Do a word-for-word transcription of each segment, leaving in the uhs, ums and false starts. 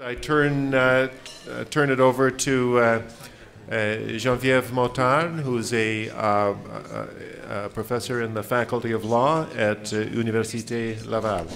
I turn, uh, uh, turn it over to uh, uh, Geneviève Montand, who's a, uh, a, a professor in the Faculty of Law at uh, Université Laval.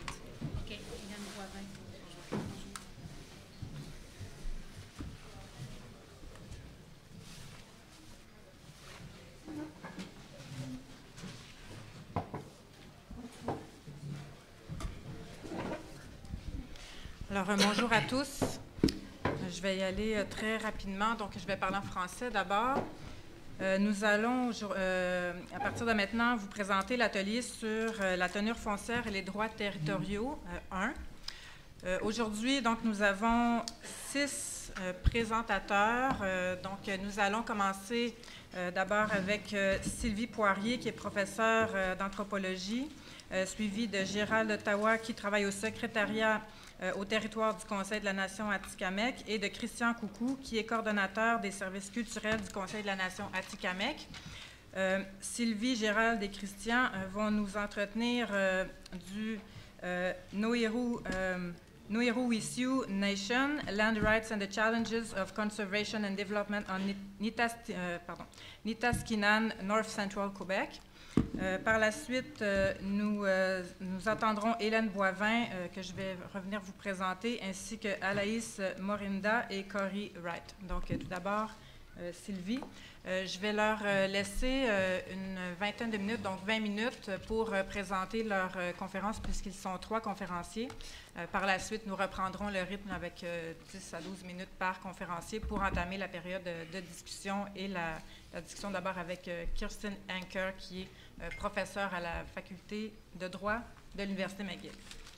Alors, euh, bonjour à tous. Je vais y aller euh, très rapidement. Donc, je vais parler en français d'abord. Euh, nous allons, euh, à partir de maintenant, vous présenter l'atelier sur euh, la tenure foncière et les droits territoriaux euh, un. Euh, Aujourd'hui, donc, nous avons six euh, présentateurs. Euh, donc, nous allons commencer euh, d'abord avec euh, Sylvie Poirier, qui est professeure euh, d'anthropologie, euh, suivie de Gérald Ottawa, qui travaille au secrétariat euh, au territoire du Conseil de la Nation Atikamekw, et de Christian Coucou, qui est coordonnateur des services culturels du Conseil de la Nation Atikamekw. Euh, Sylvie, Gérald et Christian euh, vont nous entretenir euh, du euh, Noeru euh, Noeru-Wissu Nation, Land Rights and the Challenges of Conservation and Development on Nitas, euh, pardon, Nitaskinan, North Central Quebec. Euh, par la suite, euh, nous, euh, nous entendrons Hélène Boivin, euh, que je vais revenir vous présenter, ainsi que Alaïs Morinda et Cory Wright. Donc, euh, tout d'abord, euh, Sylvie. Euh, je vais leur euh, laisser euh, une vingtaine de minutes, donc vingt minutes, pour euh, présenter leur euh, conférence, puisqu'ils sont trois conférenciers. Euh, par la suite, nous reprendrons le rythme avec euh, dix à douze minutes par conférencier pour entamer la période de, de discussion et la, la discussion d'abord avec euh, Kirsten Anker, qui est euh, professeure à la faculté de droit de l'Université McGill.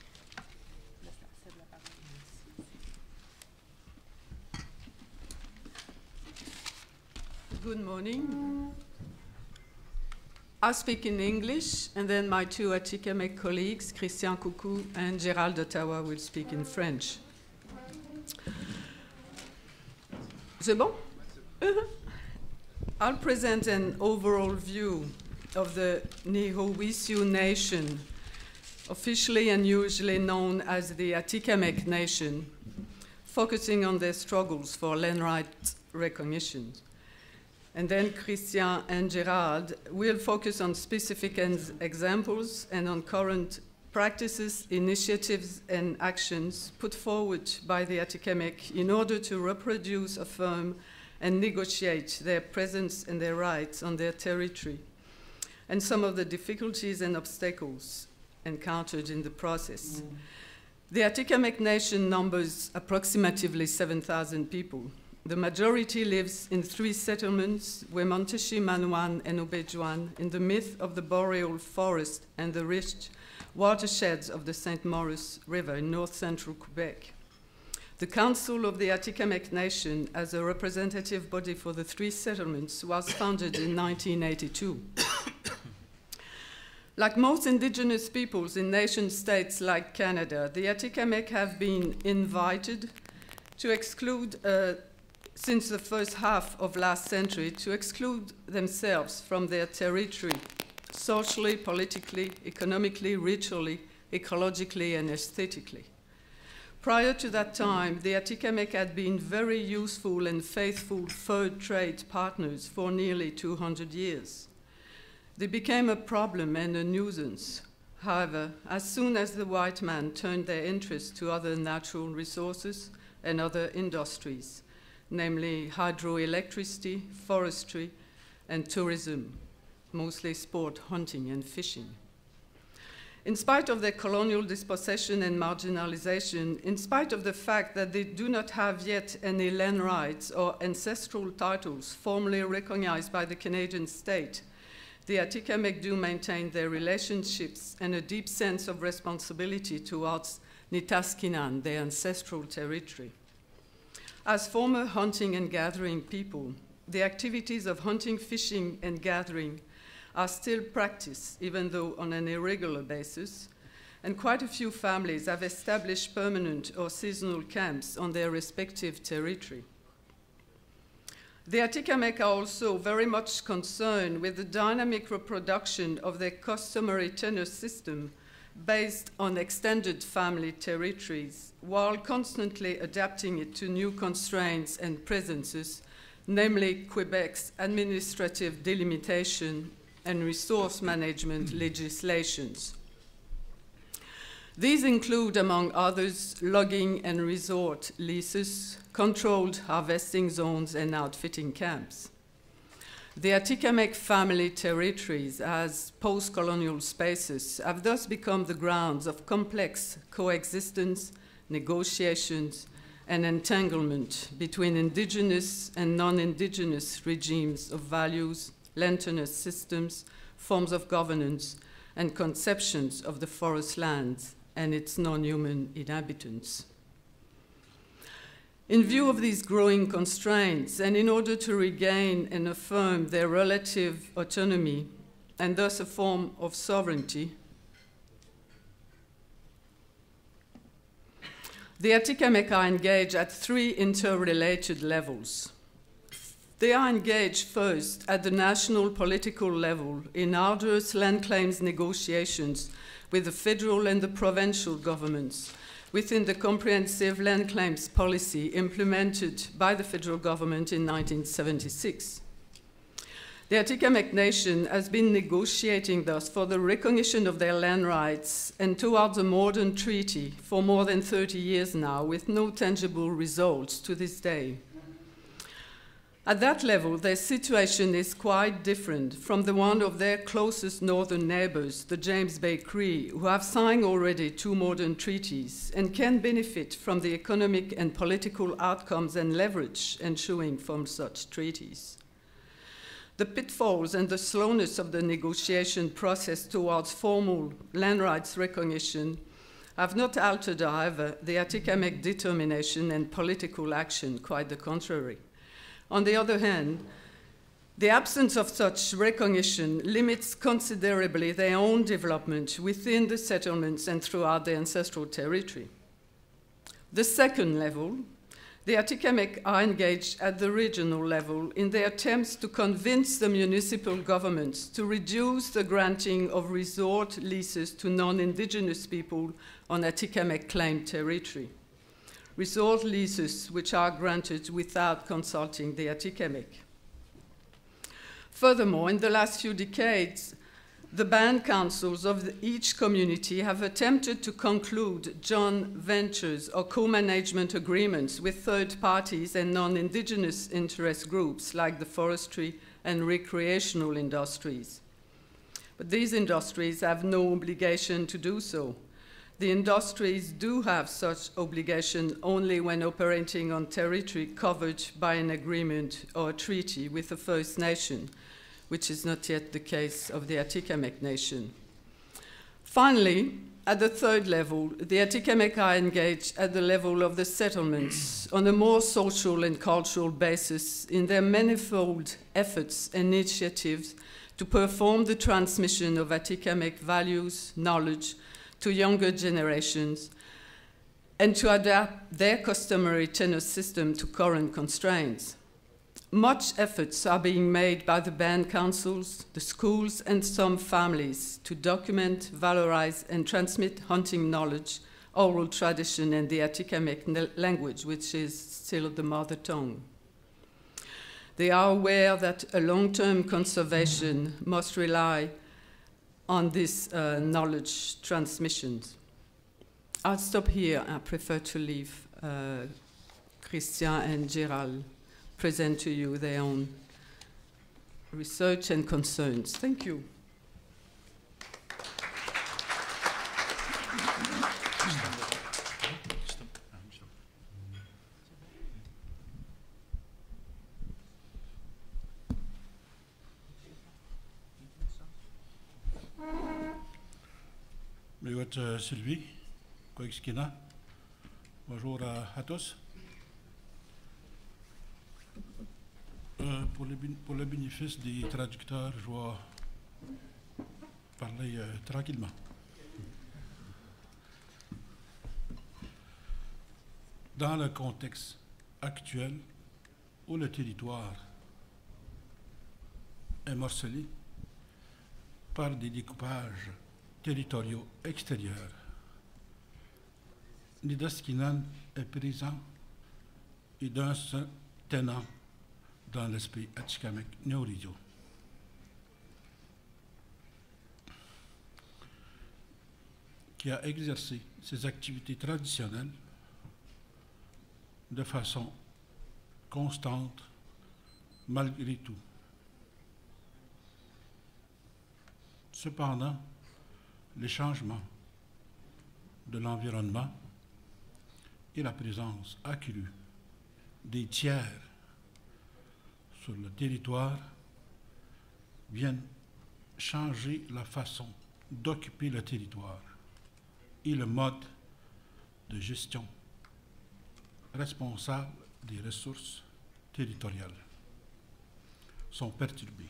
Good morning. I'll speak in English, and then my two Atikamekw colleagues, Christian Coucou and Gérald Ottawa, will speak in French. C'est bon? I'll present an overall view of the Noeru-Wissu Nation, officially and usually known as the Atikamekw Nation, focusing on their struggles for land rights recognition. And then Christian and Gérald will focus on specific examples and on current practices, initiatives, and actions put forward by the Atikamekw in order to reproduce, affirm, and negotiate their presence and their rights on their territory, and some of the difficulties and obstacles encountered in the process. Mm. The Atikamekw Nation numbers approximately seven thousand people. The majority lives in three settlements, Wemonteshi, Manouan, and Obedjuan, in the midst of the boreal forest and the rich watersheds of the Saint Maurice River in north-central Quebec. The Council of the Atikamekw Nation, as a representative body for the three settlements, was founded in nineteen eighty-two. Like most indigenous peoples in nation-states like Canada, the Atikamekw have been invited to exclude uh, since the first half of last century, to exclude themselves from their territory, socially, politically, economically, ritually, ecologically, and aesthetically. Prior to that time, the Atikamekw had been very useful and faithful fur trade partners for nearly two hundred years. They became a problem and a nuisance. However, as soon as the white man turned their interest to other natural resources and other industries, namely hydroelectricity, forestry, and tourism, mostly sport, hunting, and fishing. In spite of their colonial dispossession and marginalization, in spite of the fact that they do not have yet any land rights or ancestral titles formally recognized by the Canadian state, the Atikamekw do maintain their relationships and a deep sense of responsibility towards Nitaskinan, their ancestral territory. As former hunting and gathering people, the activities of hunting, fishing, and gathering are still practiced, even though on an irregular basis, and quite a few families have established permanent or seasonal camps on their respective territory. The Atikamekw are also very much concerned with the dynamic reproduction of their customary tenure system based on extended family territories, while constantly adapting it to new constraints and presences, namely Quebec's administrative delimitation and resource management legislations. These include, among others, logging and resort leases, controlled harvesting zones, and outfitting camps. The Atikamekw family territories as post-colonial spaces have thus become the grounds of complex coexistence, negotiations, and entanglement between indigenous and non-indigenous regimes of values, land-tenure systems, forms of governance, and conceptions of the forest lands and its non-human inhabitants. In view of these growing constraints, and in order to regain and affirm their relative autonomy, and thus a form of sovereignty, the Atikamekw are engaged at three interrelated levels. They are engaged first at the national political level in arduous land claims negotiations with the federal and the provincial governments within the comprehensive land claims policy implemented by the federal government in nineteen seventy-six. The Atikamekw Nation has been negotiating thus for the recognition of their land rights and towards a modern treaty for more than thirty years now, with no tangible results to this day. At that level, their situation is quite different from the one of their closest northern neighbors, the James Bay Cree, who have signed already two modern treaties and can benefit from the economic and political outcomes and leverage ensuing from such treaties. The pitfalls and the slowness of the negotiation process towards formal land rights recognition have not altered, however, the Atikamekw determination and political action, quite the contrary. On the other hand, the absence of such recognition limits considerably their own development within the settlements and throughout the ancestral territory. The second level, the Atikamekw are engaged at the regional level in their attempts to convince the municipal governments to reduce the granting of resort leases to non-indigenous people on Atikamekw claimed territory. Resort leases which are granted without consulting the Atikamekw. Furthermore, in the last few decades, the band councils of the, each community have attempted to conclude joint ventures or co-management agreements with third parties and non-indigenous interest groups like the forestry and recreational industries. But these industries have no obligation to do so. The industries do have such obligation only when operating on territory covered by an agreement or a treaty with the First Nation, which is not yet the case of the Atikamekw Nation. Finally, at the third level, the Atikamekw are engaged at the level of the settlements on a more social and cultural basis in their manifold efforts and initiatives to perform the transmission of Atikamekw values, knowledge, to younger generations, and to adapt their customary tenure system to current constraints. Much efforts are being made by the band councils, the schools, and some families to document, valorize, and transmit hunting knowledge, oral tradition, and the Atikamekw language, which is still the mother tongue. They are aware that a long-term conservation must rely on this uh, knowledge transmissions. I'll stop here. I prefer to leave uh, Christian and Gérald present to you their own research and concerns. Thank you. Merci Sylvie, Koixkina. Bonjour à, à tous. Euh, pour, le, pour le bénéfice des traducteurs, je vais parler euh, tranquillement. Dans le contexte actuel où le territoire est morcelé par des découpages territoriaux extérieurs. Nidaskinan est présent et d'un seul tenant dans l'esprit Atikamekw Niurizio. Qui a exercé ses activités traditionnelles de façon constante malgré tout. Cependant, les changements de l'environnement et la présence accrue des tiers sur le territoire viennent changer la façon d'occuper le territoire et le mode de gestion responsable des ressources territoriales sont perturbés.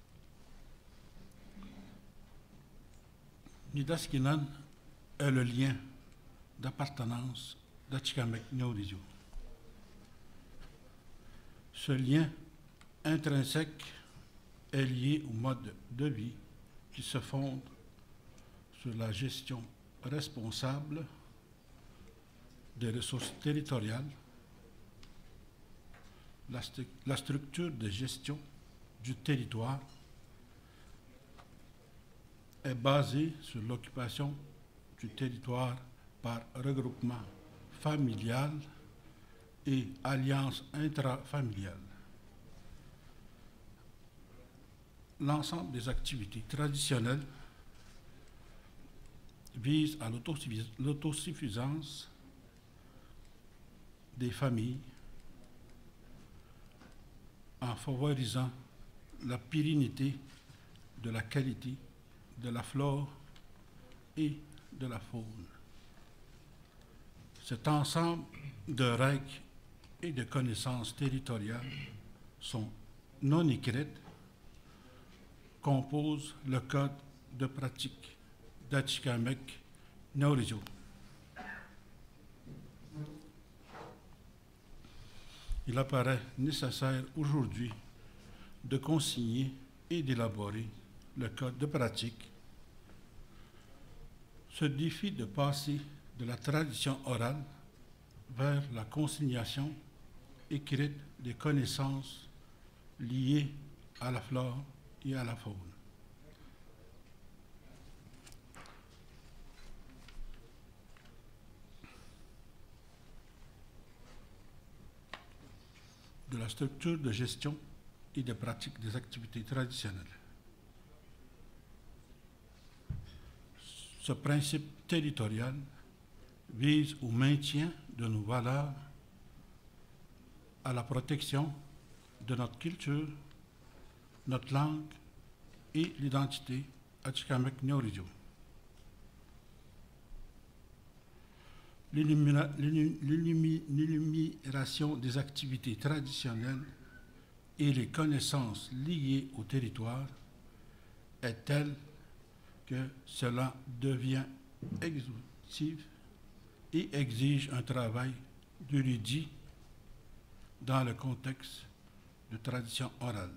Nidaskinan est le lien d'appartenance d'Atikamekw Niurizio. Ce lien intrinsèque est lié au mode de vie qui se fonde sur la gestion responsable des ressources territoriales, la, st la structure de gestion du territoire est basée sur l'occupation du territoire par regroupement familial et alliance intrafamiliale. L'ensemble des activités traditionnelles vise à l'autosuffisance des familles en favorisant la pérennité de la qualité de la flore et de la faune. Cet ensemble de règles et de connaissances territoriales sont non écrites, composent le code de pratique d'Atikamekw Niurizio. Il apparaît nécessaire aujourd'hui de consigner et d'élaborer le code de pratique. Ce défi de passer de la tradition orale vers la consignation écrite des connaissances liées à la flore et à la faune. De la structure de gestion et de pratique des activités traditionnelles. Ce principe territorial vise au maintien de nos valeurs, à la protection de notre culture, notre langue et l'identité Atikamekw Niurizio. L'énumération des activités traditionnelles et les connaissances liées au territoire est telle que cela devient exhaustif et exige un travail d'érudit dans le contexte de tradition orale.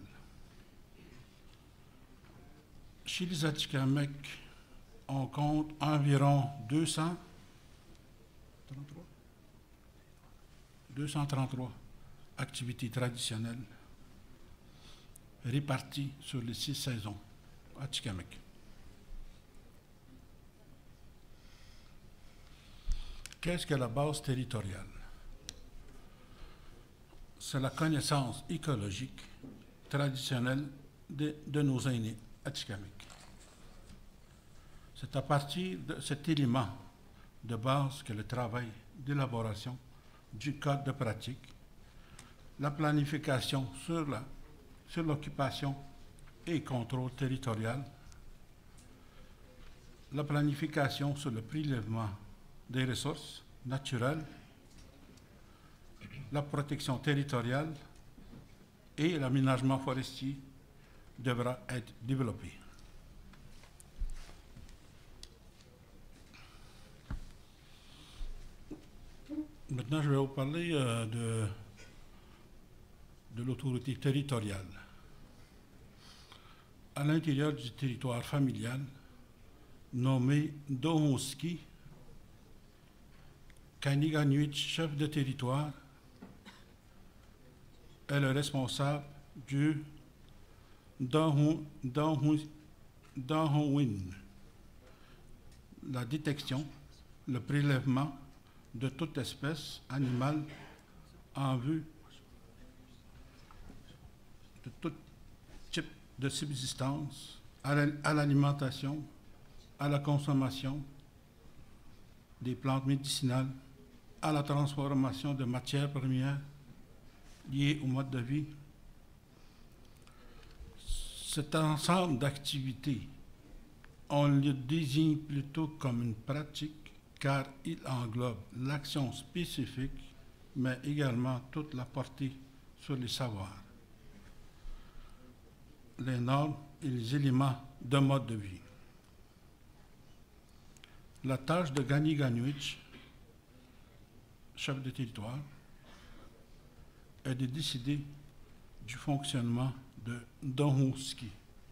Chez les Atikamekw, on compte environ deux cent trente-trois activités traditionnelles réparties sur les six saisons Atikamekw. Qu'est-ce que la base territoriale? C'est la connaissance écologique traditionnelle de, de nos aînés Atikamekw. C'est à partir de cet élément de base que le travail d'élaboration du code de pratique, la planification sur la, sur l'occupation et contrôle territorial, la planification sur le prélèvement des ressources naturelles, la protection territoriale et l'aménagement forestier devra être développé. Maintenant, je vais vous parler euh, de, de l'autorité territoriale. À l'intérieur du territoire familial, nommé Dohonski, Kaniganwich, chef de territoire, est le responsable du Dahomey, la détection, le prélèvement de toute espèce animale en vue de tout type de subsistance, à l'alimentation, à la consommation des plantes médicinales, à la transformation de matières premières liées au mode de vie. Cet ensemble d'activités, on le désigne plutôt comme une pratique car il englobe l'action spécifique, mais également toute la portée sur les savoirs, les normes et les éléments d'un mode de vie. La tâche de Kaniganwich, chef de territoire, est de décider du fonctionnement de Dohonski.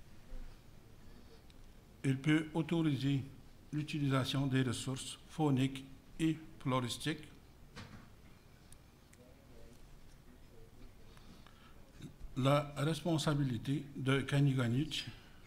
Il peut autoriser l'utilisation des ressources fauniques et floristiques, la responsabilité de Kaniganwich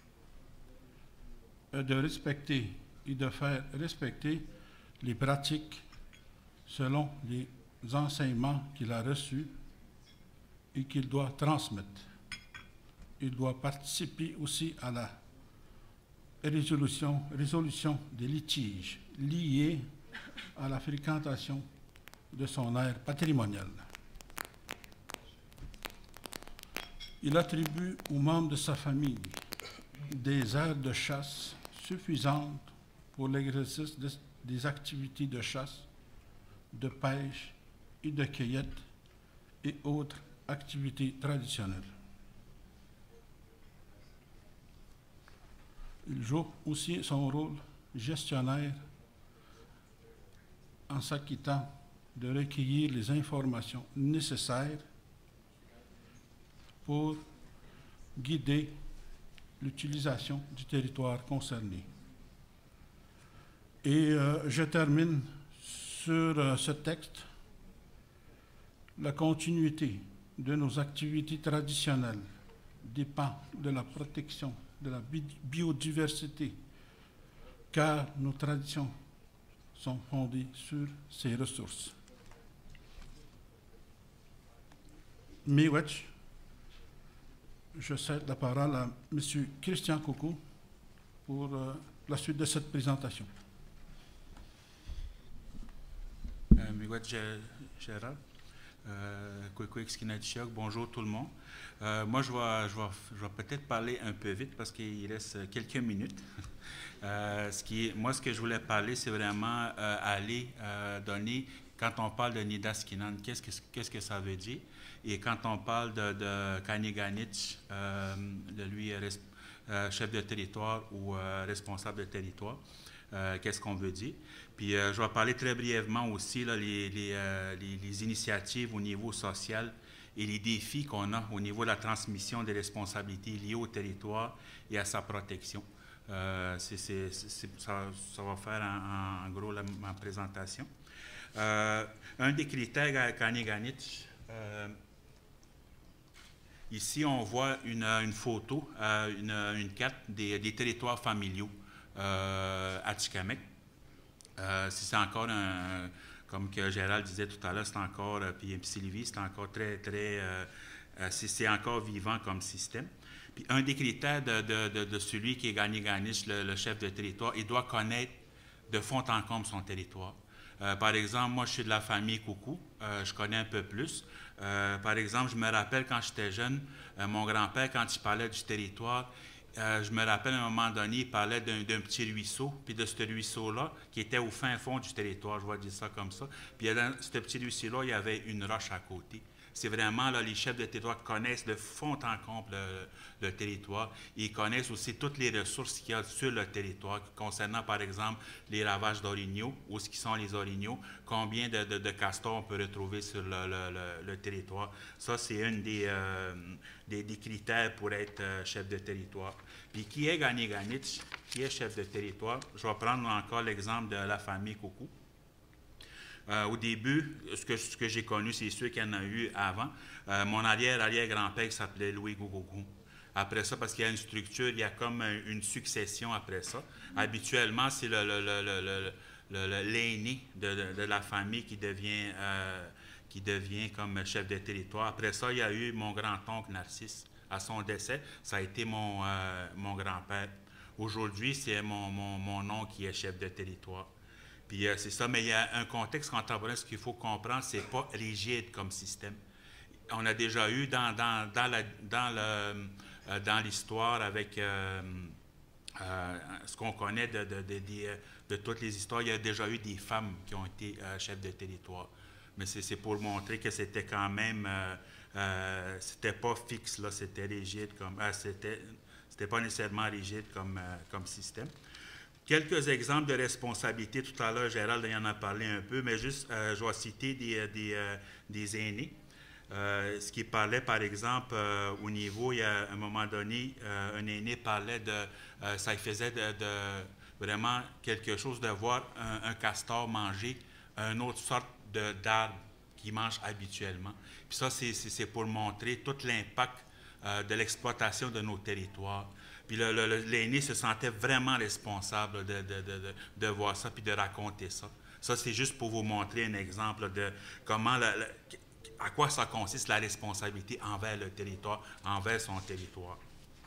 est de respecter et de faire respecter les pratiques selon les enseignements qu'il a reçus et qu'il doit transmettre. Il doit participer aussi à la résolution, résolution des litiges liés à la fréquentation de son aire patrimoniale. Il attribue aux membres de sa famille des aires de chasse suffisantes pour l'exercice de, des activités de chasse, de pêche et de cueillette et autres activités traditionnelles. Il joue aussi son rôle gestionnaire en s'acquittant de recueillir les informations nécessaires pour guider l'utilisation du territoire concerné. Et euh, je termine sur euh, ce texte. La continuité de nos activités traditionnelles dépend de la protection de la bi biodiversité, car nos traditions sont fondées sur ces ressources. Miigwech, je cède la parole à M. Christian Coucou pour euh, la suite de cette présentation. Euh, Miigwech Gérard, euh, bonjour tout le monde. Euh, moi, je vais, je vais, je vais peut-être parler un peu vite parce qu'il reste quelques minutes. euh, ce qui est, moi, ce que je voulais parler, c'est vraiment euh, aller euh, donner, quand on parle de Nidaskinan, qu'est-ce que, qu'est-ce que ça veut dire? Et quand on parle de, de Kaniganwich, euh, de lui, euh, chef de territoire ou euh, responsable de territoire, euh, qu'est-ce qu'on veut dire? Puis euh, je vais parler très brièvement aussi là, les, les, euh, les, les initiatives au niveau social et les défis qu'on a au niveau de la transmission des responsabilités liées au territoire et à sa protection. Euh, c'est, c'est, c'est, ça, ça va faire en, en gros la, ma présentation. Euh, un des critères à Kaniganwich, euh, ici on voit une, une photo, euh, une, une carte des, des territoires familiaux euh, à Atikamekw. Euh, c'est encore un, comme que Gérald disait tout à l'heure, c'est encore, puis Sylvie, c'est encore très, très, euh, c'est encore vivant comme système. Puis un des critères de, de, de, de celui qui est Kaniganwich, le, le chef de territoire, il doit connaître de fond en comble son territoire. Euh, par exemple, moi, je suis de la famille Coucou, euh, je connais un peu plus. Euh, par exemple, je me rappelle quand j'étais jeune, euh, mon grand-père, quand il parlait du territoire, Euh, je me rappelle à un moment donné, il parlait d'un, d'un petit ruisseau, puis de ce ruisseau-là, qui était au fin fond du territoire, je vais dire ça comme ça. Puis dans ce petit ruisseau-là, il y avait une roche à côté. c'est vraiment là, les chefs de territoire connaissent de fond en comble le, le territoire. Ils connaissent aussi toutes les ressources qu'il y a sur le territoire, concernant par exemple les ravages d'orignaux, où ce qui sont les orignaux, combien de, de, de castors on peut retrouver sur le, le, le, le territoire. Ça, c'est un des, euh, des, des critères pour être euh, chef de territoire. Puis qui est Ganiganich, qui est chef de territoire? Je vais prendre encore l'exemple de la famille Coucou. Euh, au début, ce que, ce que j'ai connu, c'est sûr qu'il y en a eu avant. Euh, mon arrière-arrière-grand-père s'appelait Louis Gougougou. Après ça, parce qu'il y a une structure, il y a comme une succession après ça. Habituellement, c'est le, le, le, le, le, le, l'aîné de, de, de la famille qui devient, euh, qui devient comme chef de territoire. Après ça, il y a eu mon grand-oncle Narcisse. À son décès, ça a été mon, euh, mon grand-père. Aujourd'hui, c'est mon, mon, mon oncle qui est chef de territoire. Puis euh, c'est ça, mais il y a un contexte contemporain, ce qu'il faut comprendre, c'est pas rigide comme système. On a déjà eu dans, dans, dans, la, dans, le, euh, dans l'histoire avec euh, euh, ce qu'on connaît de, de, de, de, de toutes les histoires, il y a déjà eu des femmes qui ont été euh, chefs de territoire. Mais c'est, c'est pour montrer que c'était quand même, euh, euh, c'était pas fixe, là, c'était rigide, comme, euh, c'était, c'était pas nécessairement rigide comme, euh, comme système. Quelques exemples de responsabilité. Tout à l'heure, Gérald il en a parlé un peu, mais juste, euh, je vais citer des, des, euh, des aînés. Euh, ce qui parlait, par exemple, euh, au niveau, il y a un moment donné, euh, un aîné parlait de, euh, ça faisait de, de vraiment quelque chose de voir un, un castor manger une autre sorte de, d'arbre qu'il mange habituellement. Puis ça, c'est, c'est, c'est pour montrer tout l'impact euh, de l'exploitation de nos territoires. Puis le, le, l'aîné se sentait vraiment responsable de, de, de, de, de voir ça puis de raconter ça. Ça, c'est juste pour vous montrer un exemple de comment, la, la, à quoi ça consiste la responsabilité envers le territoire, envers son territoire.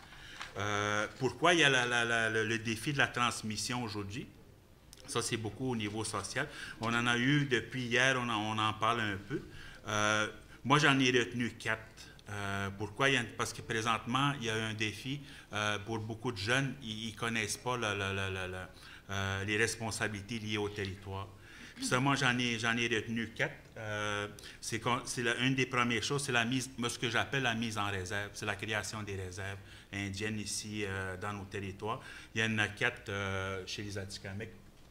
Euh, pourquoi il y a la, la, la, le, le défi de la transmission aujourd'hui? Ça, c'est beaucoup au niveau social. On en a eu depuis hier, on en, on en parle un peu. Euh, moi, j'en ai retenu quatre. Euh, pourquoi? Il y a, parce que présentement, il y a un défi euh, pour beaucoup de jeunes, ils ne connaissent pas le, le, le, le, euh, les responsabilités liées au territoire. Puis ça, moi, j'en ai, j'en ai retenu quatre. Euh, c'est c'est la, une des premières choses, c'est la mise, moi, ce que j'appelle la mise en réserve. C'est la création des réserves indiennes ici euh, dans nos territoires. Il y en a quatre euh, chez les Atikamekw,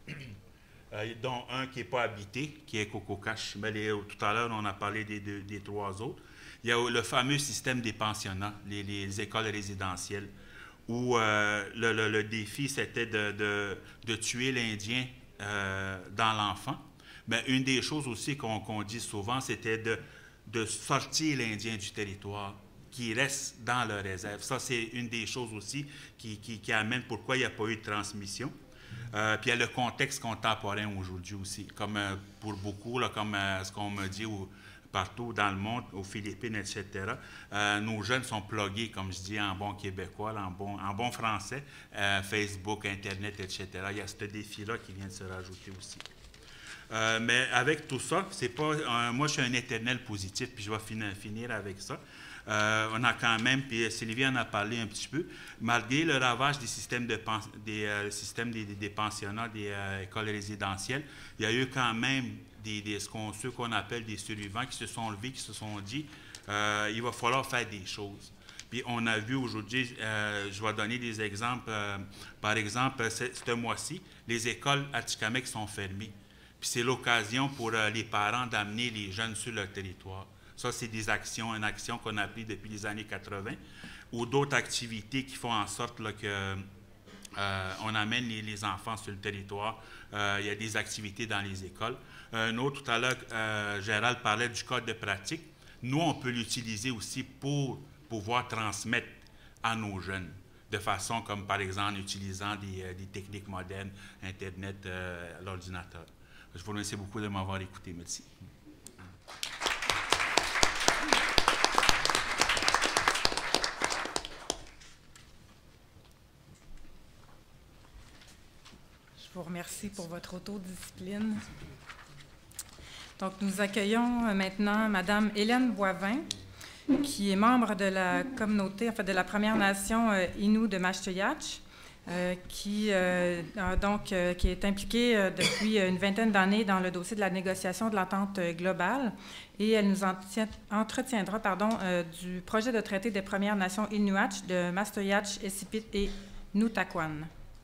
euh, dont un qui n'est pas habité, qui est Cococache. Mais les, tout à l'heure, on a parlé des, des, des trois autres. Il y a le fameux système des pensionnats, les, les écoles résidentielles, où euh, le, le, le défi, c'était de, de, de tuer l'Indien euh, dans l'enfant. Mais une des choses aussi qu'on qu'on dit souvent, c'était de, de sortir l'Indien du territoire, qui reste dans le réserve. Ça, c'est une des choses aussi qui, qui, qui amène pourquoi il n'y a pas eu de transmission. Euh, puis il y a le contexte contemporain aujourd'hui aussi, comme euh, pour beaucoup, là, comme euh, ce qu'on me dit où, partout dans le monde, aux Philippines, et cetera. Euh, nos jeunes sont plugués, comme je dis en bon québécois, là, en, bon, en bon français, euh, Facebook, Internet, et cetera. Il y a ce défi-là qui vient de se rajouter aussi. Euh, mais avec tout ça, c'est pas, euh, moi je suis un éternel positif, puis je vais finir, finir avec ça. Euh, on a quand même, puis Sylvie en a parlé un petit peu, malgré le ravage des systèmes, de pens, des, euh, systèmes des, des, des pensionnats, des euh, écoles résidentielles, il y a eu quand même des, des, ce qu'on, ceux qu'on appelle des survivants qui se sont levés, qui se sont dit, euh, il va falloir faire des choses. Puis on a vu aujourd'hui, euh, je vais donner des exemples, euh, par exemple, ce, ce mois-ci, les écoles Atikamekw sont fermées. Puis c'est l'occasion pour euh, les parents d'amener les jeunes sur leur territoire. Ça, c'est des actions, une action qu'on a prise depuis les années quatre-vingt, ou d'autres activités qui font en sorte là, que euh, on amène les, les enfants sur le territoire. Euh, il y a des activités dans les écoles. Euh, un autre, tout à l'heure, euh, Gérald parlait du code de pratique. Nous, on peut l'utiliser aussi pour pouvoir transmettre à nos jeunes, de façon comme, par exemple, en utilisant des, euh, des techniques modernes, Internet, euh, l'ordinateur. Je vous remercie beaucoup de m'avoir écouté. Merci. Je vous remercie pour votre autodiscipline. Donc, nous accueillons maintenant Mme Hélène Boivin, qui est membre de la communauté, en fait, de la Première Nation euh, Innu de Mashteuiatsh. euh, qui, euh, donc, euh, qui est impliquée euh, depuis une vingtaine d'années dans le dossier de la négociation de l'entente globale. Et elle nous entretient, entretiendra pardon, euh, du projet de traité des Premières Nations Inuit de Maastoyatsh, Esipit et Nutaquan.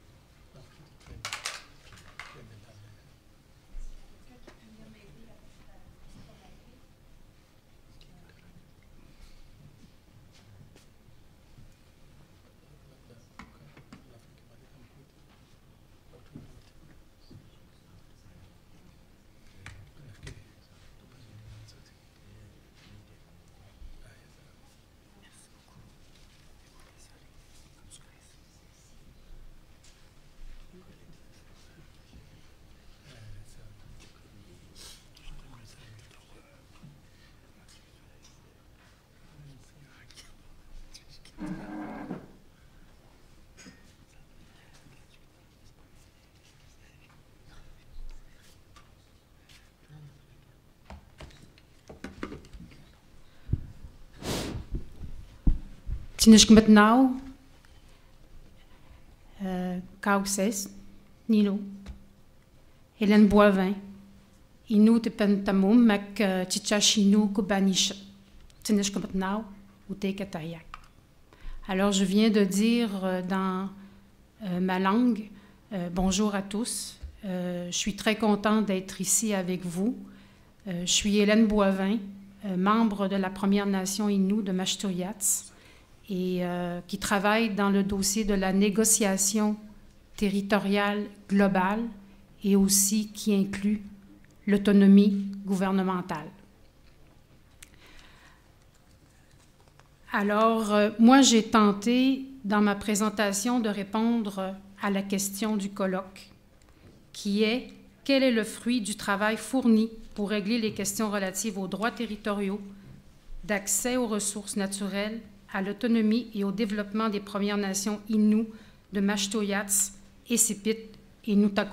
Tinishkmetnau, Kauses, Nilo, Hélène Boivin, Inu Tepentamum, Mek Chichachinu, Kubanish, Tinishkmetnau, ou Tekatayak. Alors, je viens de dire dans euh, ma langue, euh, bonjour à tous. Euh, je suis très contente d'être ici avec vous. Euh, je suis Hélène Boivin, euh, membre de la Première Nation Innu de Maastoyatsh, et euh, qui travaille dans le dossier de la négociation territoriale globale et aussi qui inclut l'autonomie gouvernementale. Alors, euh, moi, j'ai tenté, dans ma présentation, de répondre à la question du colloque, qui est « Quel est le fruit du travail fourni pour régler les questions relatives aux droits territoriaux, d'accès aux ressources naturelles, à l'autonomie et au développement des Premières Nations Innu de Maastoyatsh, Esipit et Nutaquan. »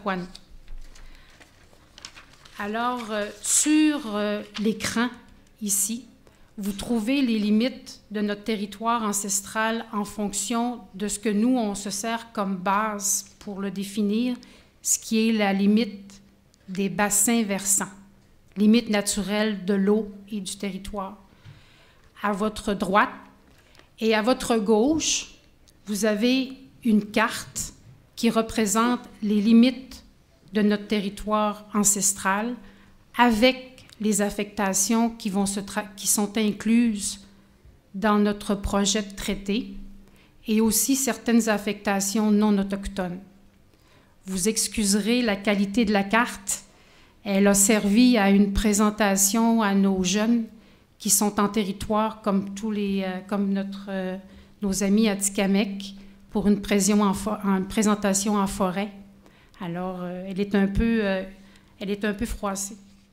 Alors, euh, sur euh, l'écran, ici, vous trouvez les limites de notre territoire ancestral en fonction de ce que nous, on se sert comme base pour le définir, ce qui est la limite des bassins versants, limite naturelle de l'eau et du territoire. À votre droite, et à votre gauche, vous avez une carte qui représente les limites de notre territoire ancestral avec les affectations qui, vont se qui sont incluses dans notre projet de traité et aussi certaines affectations non autochtones. Vous excuserez la qualité de la carte. Elle a servi à une présentation à nos jeunes qui sont en territoire comme, tous les, euh, comme notre, euh, nos amis à Tikamek pour une, en une présentation en forêt. Alors, euh, elle est un peu, euh, elle est un peu froissée.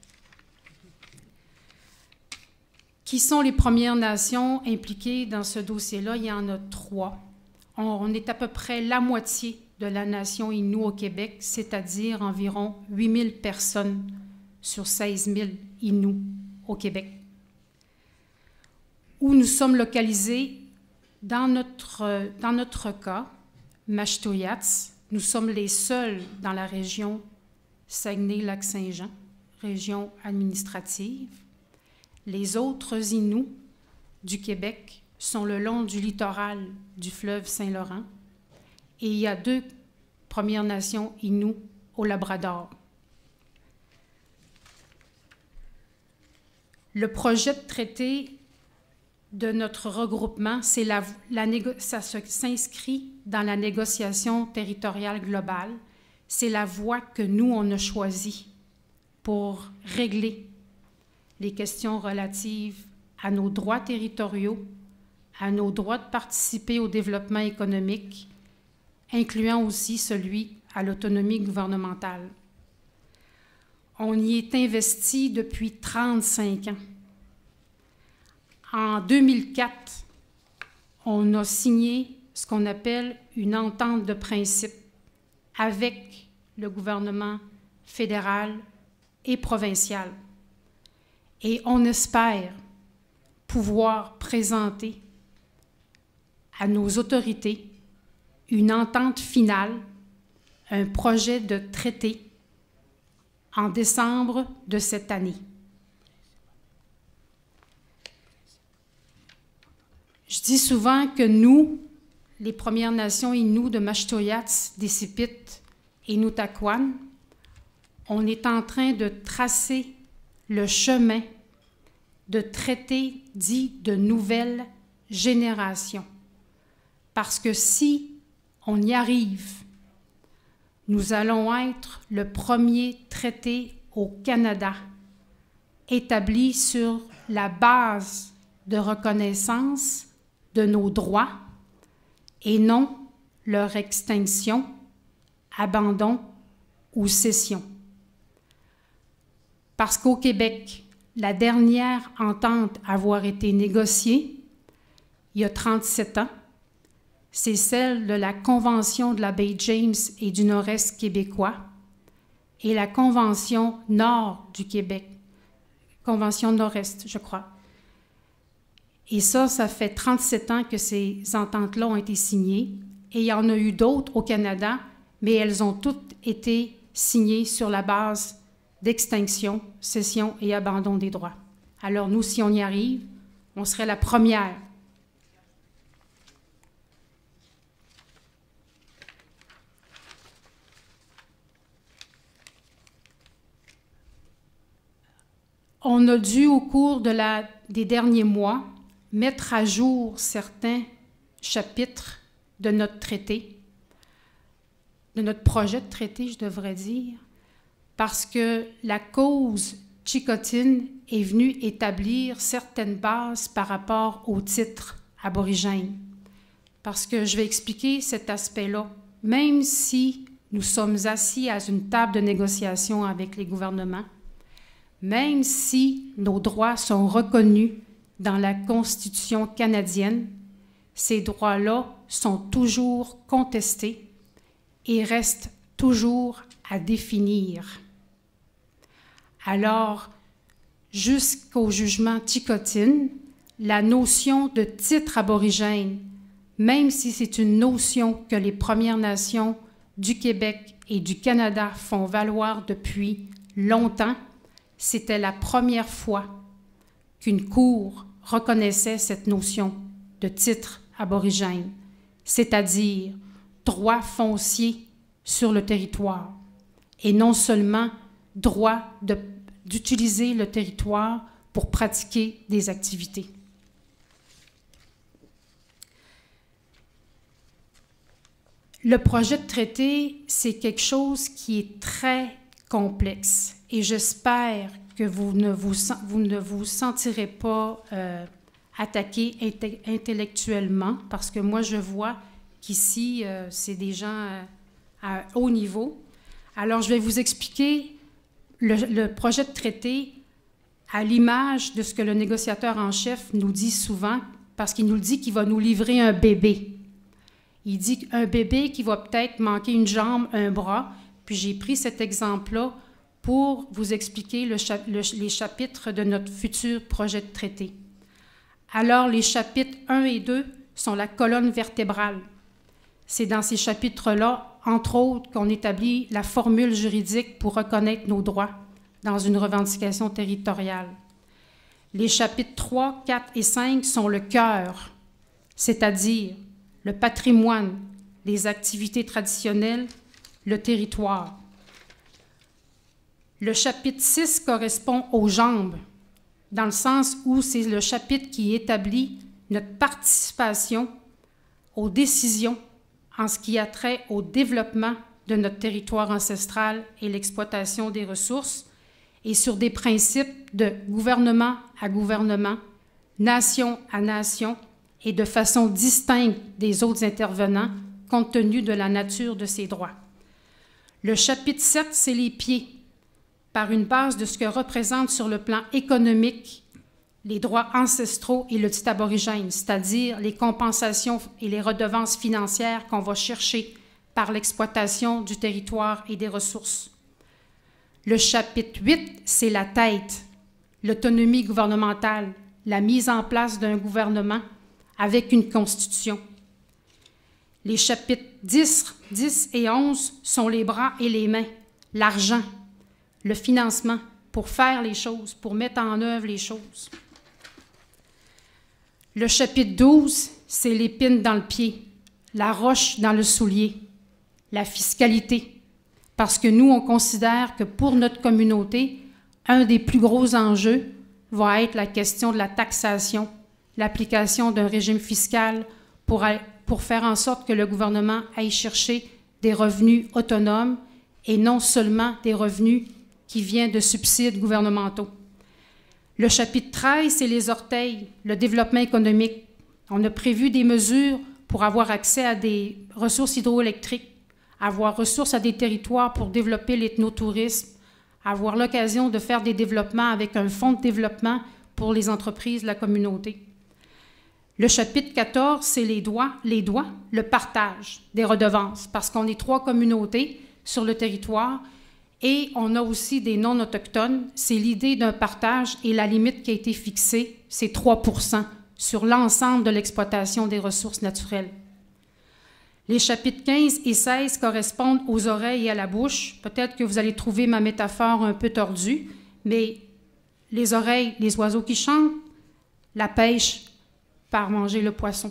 Qui sont les Premières Nations impliquées dans ce dossier-là? Il y en a trois. On, on est à peu près la moitié de la nation Innu au Québec, c'est-à-dire environ huit mille personnes sur seize mille Innu au Québec. Où nous sommes localisés, dans notre, dans notre cas, Maastoyatsh, nous sommes les seuls dans la région Saguenay-Lac-Saint-Jean, région administrative. Les autres Innu du Québec sont le long du littoral du fleuve Saint-Laurent et il y a deux Premières Nations Innu au Labrador. Le projet de traité de notre regroupement, c'est la, la ça s'inscrit dans la négociation territoriale globale. C'est la voie que nous, on a choisie pour régler les questions relatives à nos droits territoriaux, à nos droits de participer au développement économique, incluant aussi celui à l'autonomie gouvernementale. On y est investi depuis trente-cinq ans. En deux mille quatre, on a signé ce qu'on appelle une entente de principe avec le gouvernement fédéral et provincial. Et on espère pouvoir présenter à nos autorités une entente finale, un projet de traité en décembre de cette année. Je dis souvent que nous, les Premières Nations Innu de Mashtoyats, des Sipites et Nutaquan, on est en train de tracer le chemin de traités dits de nouvelle génération. Parce que si on y arrive, nous allons être le premier traité au Canada établi sur la base de reconnaissance de nos droits et non leur extinction, abandon ou cession. Parce qu'au Québec, la dernière entente à avoir été négociée, il y a trente-sept ans, c'est celle de la Convention de la baie James et du Nord-Est québécois et la Convention Nord du Québec, Convention Nord-Est, je crois. Et ça, ça fait trente-sept ans que ces ententes-là ont été signées. Et il y en a eu d'autres au Canada, mais elles ont toutes été signées sur la base d'extinction, cession et abandon des droits. Alors nous, si on y arrive, on serait la première. On a dû, au cours de la, des derniers mois, mettre à jour certains chapitres de notre traité, de notre projet de traité, je devrais dire, parce que la cause Tchikotine est venue établir certaines bases par rapport au titre aborigène. Parce que je vais expliquer cet aspect-là. Même si nous sommes assis à une table de négociation avec les gouvernements, même si nos droits sont reconnus dans la Constitution canadienne, ces droits-là sont toujours contestés et restent toujours à définir. Alors, jusqu'au jugement Tchikotine, la notion de titre aborigène, même si c'est une notion que les Premières Nations du Québec et du Canada font valoir depuis longtemps, c'était la première fois qu'une cour reconnaissait cette notion de titre aborigène, c'est-à-dire droit foncier sur le territoire, et non seulement droit de, d'utiliser le territoire pour pratiquer des activités. Le projet de traité, c'est quelque chose qui est très complexe et j'espère que vous ne vous, vous, ne vous sentirez pas euh, attaqué inte- intellectuellement parce que moi, je vois qu'ici, euh, c'est des gens euh, à haut niveau. Alors, je vais vous expliquer le, le projet de traité à l'image de ce que le négociateur en chef nous dit souvent, parce qu'il nous dit qu'il va nous livrer un bébé. Il dit un bébé qui va peut-être manquer une jambe, un bras, puis j'ai pris cet exemple-là pour vous expliquer le cha- le, les chapitres de notre futur projet de traité. Alors, les chapitres un et deux sont la colonne vertébrale. C'est dans ces chapitres-là, entre autres, qu'on établit la formule juridique pour reconnaître nos droits dans une revendication territoriale. Les chapitres trois, quatre et cinq sont le cœur, c'est-à-dire le patrimoine, les activités traditionnelles, le territoire. Le chapitre six correspond aux jambes, dans le sens où c'est le chapitre qui établit notre participation aux décisions en ce qui a trait au développement de notre territoire ancestral et l'exploitation des ressources, et sur des principes de gouvernement à gouvernement, nation à nation, et de façon distincte des autres intervenants, compte tenu de la nature de ces droits. Le chapitre sept, c'est les pieds, par une base de ce que représentent sur le plan économique les droits ancestraux et le titre aborigène, c'est-à-dire les compensations et les redevances financières qu'on va chercher par l'exploitation du territoire et des ressources. Le chapitre huit, c'est la tête, l'autonomie gouvernementale, la mise en place d'un gouvernement avec une constitution. Les chapitres dix, dix et onze sont les bras et les mains, l'argent, le financement pour faire les choses, pour mettre en œuvre les choses. Le chapitre douze, c'est l'épine dans le pied, la roche dans le soulier, la fiscalité. Parce que nous, on considère que pour notre communauté, un des plus gros enjeux va être la question de la taxation, l'application d'un régime fiscal pour, pour faire en sorte que le gouvernement aille chercher des revenus autonomes et non seulement des revenus qui viennent de subsides gouvernementaux. Le chapitre treize, c'est les orteils, le développement économique. On a prévu des mesures pour avoir accès à des ressources hydroélectriques, avoir ressources à des territoires pour développer l'ethnotourisme, avoir l'occasion de faire des développements avec un fonds de développement pour les entreprises de la communauté. Le chapitre quatorze, c'est les droits, les droits, le partage des redevances, parce qu'on est trois communautés sur le territoire et on a aussi des non-autochtones. C'est l'idée d'un partage et la limite qui a été fixée, c'est trois pour cent sur l'ensemble de l'exploitation des ressources naturelles. Les chapitres quinze et seize correspondent aux oreilles et à la bouche. Peut-être que vous allez trouver ma métaphore un peu tordue, mais les oreilles, les oiseaux qui chantent, la pêche par manger le poisson.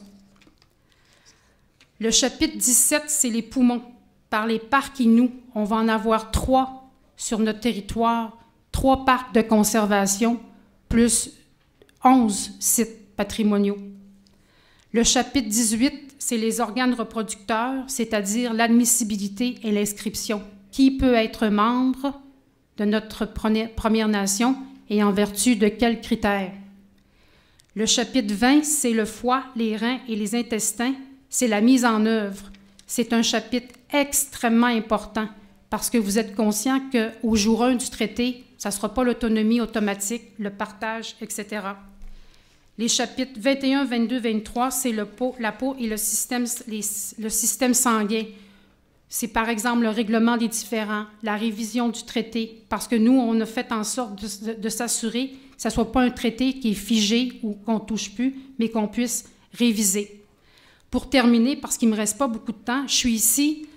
Le chapitre dix-sept, c'est les poumons. Par les parcs Innu, on va en avoir trois sur notre territoire, trois parcs de conservation, plus onze sites patrimoniaux. Le chapitre dix-huit, c'est les organes reproducteurs, c'est-à-dire l'admissibilité et l'inscription. Qui peut être membre de notre Première Nation et en vertu de quels critères? Le chapitre vingt, c'est le foie, les reins et les intestins, c'est la mise en œuvre. C'est un chapitre extrêmement important parce que vous êtes conscient qu'au jour un du traité, ça ne sera pas l'autonomie automatique, le partage, et cetera. Les chapitres vingt et un, vingt-deux, vingt-trois, c'est le peau, la peau et le système, les, le système sanguin. C'est par exemple le règlement des différends, la révision du traité, parce que nous, on a fait en sorte de, de, de s'assurer que ce ne soit pas un traité qui est figé ou qu'on ne touche plus, mais qu'on puisse réviser. Pour terminer, parce qu'il ne me reste pas beaucoup de temps, je suis ici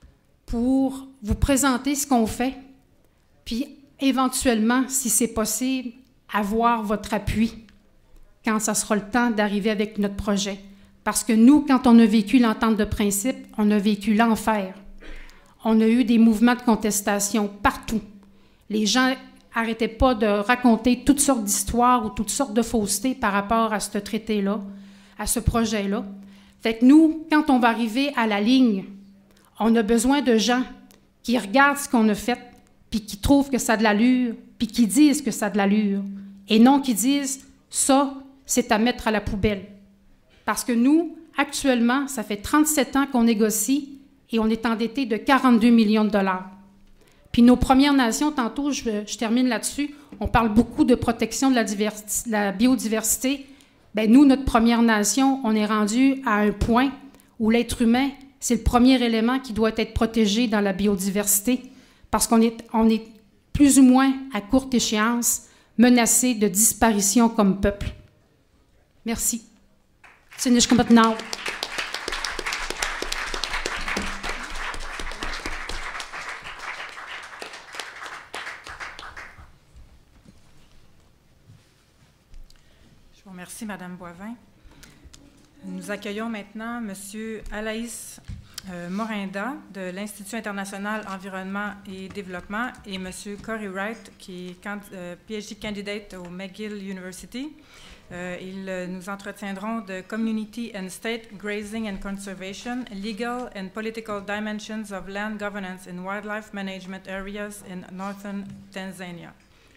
pour vous présenter ce qu'on fait, puis éventuellement, si c'est possible, avoir votre appui quand ça sera le temps d'arriver avec notre projet. Parce que nous, quand on a vécu l'entente de principe, on a vécu l'enfer. On a eu des mouvements de contestation partout. Les gens n'arrêtaient pas de raconter toutes sortes d'histoires ou toutes sortes de faussetés par rapport à ce traité-là, à ce projet-là. Fait que nous, quand on va arriver à la ligne, on a besoin de gens qui regardent ce qu'on a fait, puis qui trouvent que ça a de l'allure, puis qui disent que ça a de l'allure, et non qui disent « ça, c'est à mettre à la poubelle ». Parce que nous, actuellement, ça fait trente-sept ans qu'on négocie et on est endetté de quarante-deux millions de dollars. Puis nos Premières Nations, tantôt, je, je termine là-dessus, on parle beaucoup de protection de la, la biodiversité. Bien, nous, notre Première Nation, on est rendu à un point où l'être humain, c'est le premier élément qui doit être protégé dans la biodiversité parce qu'on est, on est plus ou moins, à courte échéance, menacé de disparition comme peuple. Merci. Je vous remercie, Madame Boivin. Nous accueillons maintenant M. Alaïs euh, Morinda de l'Institut international environnement et développement et M. Corey Wright, qui est euh, P H D candidate au McGill University. Euh, ils euh, nous entretiendront de Community and State Grazing and Conservation, Legal and Political Dimensions of Land Governance in Wildlife Management Areas in Northern Tanzania.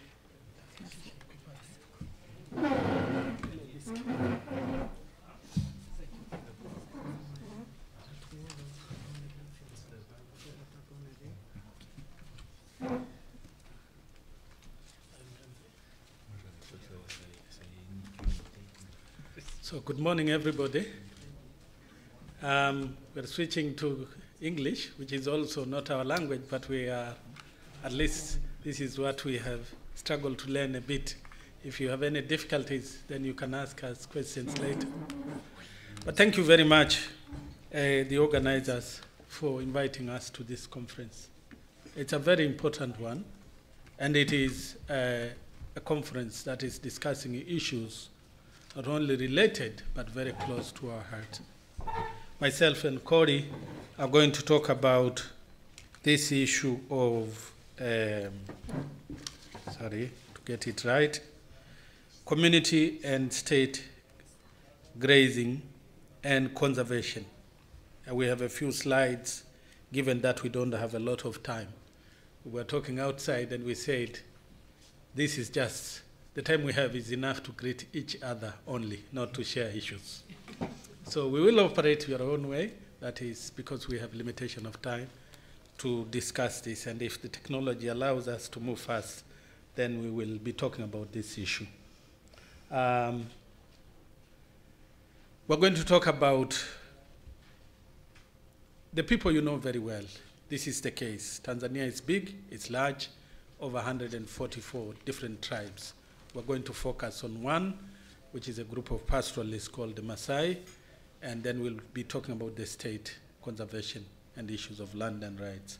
So good morning, everybody. Um, we're switching to English, which is also not our language, but we are, at least this is what we have struggled to learn a bit. If you have any difficulties, then you can ask us questions later. But thank you very much uh, the organizers for inviting us to this conference. It's a very important one, and it is uh, a conference that is discussing issues not only related, but very close to our heart. Myself and Corey are going to talk about this issue of, um, sorry, to get it right, community and state grazing and conservation. And we have a few slides, given that we don't have a lot of time. We were talking outside and we said, this is just, the time we have is enough to greet each other only, not to share issues. So we will operate your own way. That is because we have limitation of time to discuss this. And if the technology allows us to move fast, then we will be talking about this issue. Um, we're going to talk about the people you know very well. This is the case. Tanzania is big, it's large, over one hundred forty-four different tribes. We're going to focus on one, which is a group of pastoralists called the Maasai, and then we'll be talking about the state conservation and issues of land and rights.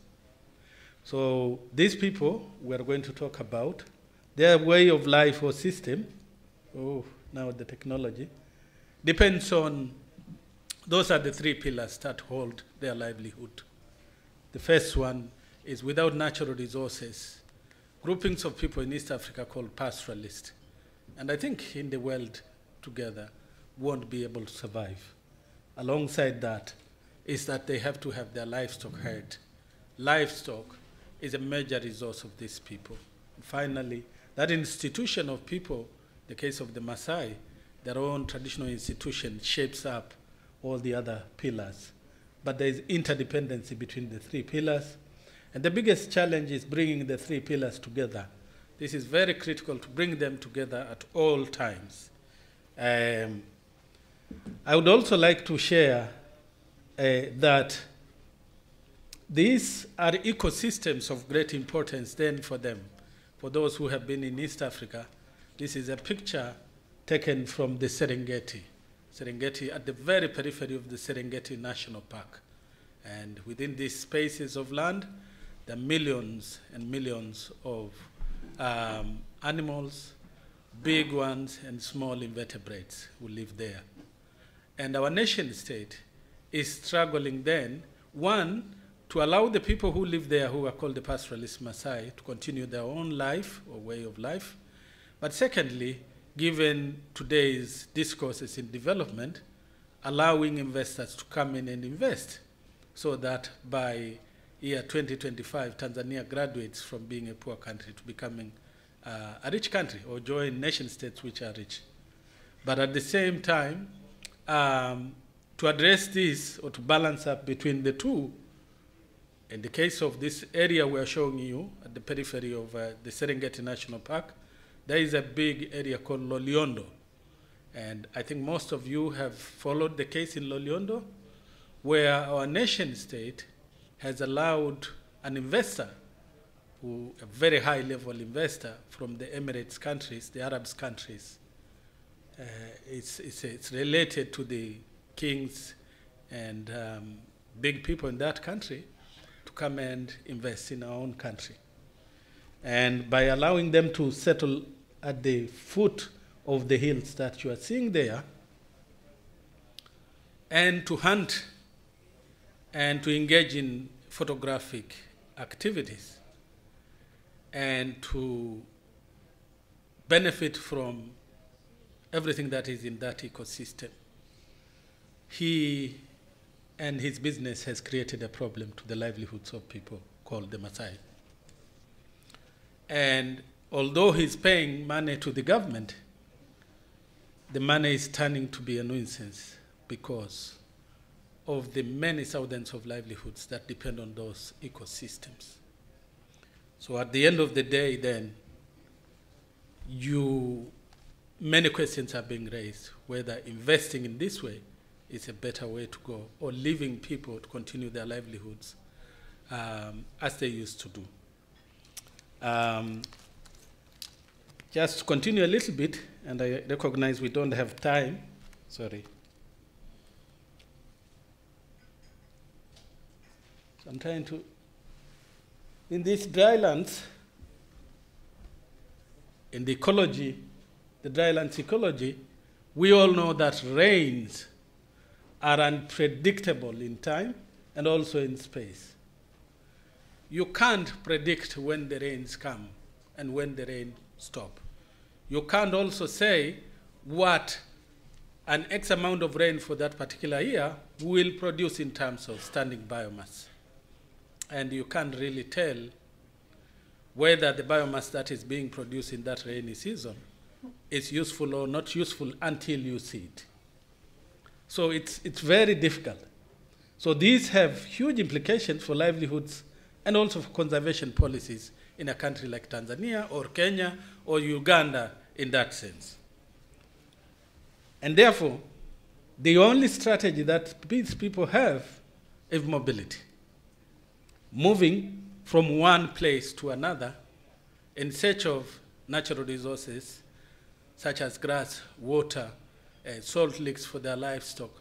So these people we're going to talk about, their way of life or system, oh, now the technology, depends on, those are the three pillars that hold their livelihood. The first one is without natural resources, groupings of people in East Africa called pastoralists, and I think in the world together, won't be able to survive. Alongside that is that they have to have their livestock herd. Livestock is a major resource of these people. And finally, that institution of people, the case of the Maasai, their own traditional institution shapes up all the other pillars. But there is interdependency between the three pillars. And the biggest challenge is bringing the three pillars together. This is very critical to bring them together at all times. Um, I would also like to share uh, that these are ecosystems of great importance then for them. For those who have been in East Africa, this is a picture taken from the Serengeti. Serengeti, at the very periphery of the Serengeti National Park. And within these spaces of land, there are millions and millions of um, animals, big ones and small invertebrates who live there. And our nation state is struggling then, one, to allow the people who live there, who are called the pastoralist Maasai, to continue their own life or way of life. But secondly, given today's discourses in development, allowing investors to come in and invest so that by year twenty twenty-five, Tanzania graduates from being a poor country to becoming uh, a rich country or join nation states which are rich. But at the same time, um, to address this or to balance up between the two, in the case of this area we are showing you at the periphery of uh, the Serengeti National Park, there is a big area called Loliondo. And I think most of you have followed the case in Loliondo, where our nation state has allowed an investor, who, a very high level investor from the Emirates countries, the Arab countries, uh, it's, it's, it's related to the kings and um, big people in that country, to come and invest in our own country. And by allowing them to settle at the foot of the hills that you are seeing there, and to hunt and to engage in photographic activities, and to benefit from everything that is in that ecosystem, he and his business has created a problem to the livelihoods of people called the Maasai. And although he's paying money to the government, the money is turning to be a nuisance because of the many thousands of livelihoods that depend on those ecosystems. So at the end of the day, then, you, many questions are being raised, whether investing in this way is a better way to go, or leaving people to continue their livelihoods um, as they used to do. Um, just to continue a little bit, and I recognize we don't have time, sorry. So I'm trying to, in these drylands, in the ecology, the drylands ecology, we all know that rains are unpredictable in time and also in space. You can't predict when the rains come and when the rain stop. You can't also say what an X amount of rain for that particular year will produce in terms of standing biomass. And you can't really tell whether the biomass that is being produced in that rainy season is useful or not useful until you see it. So it's, it's very difficult. So these have huge implications for livelihoods and also for conservation policies in a country like Tanzania or Kenya or Uganda in that sense. And therefore, the only strategy that these people have is mobility. Moving from one place to another in search of natural resources such as grass, water, uh, salt licks for their livestock.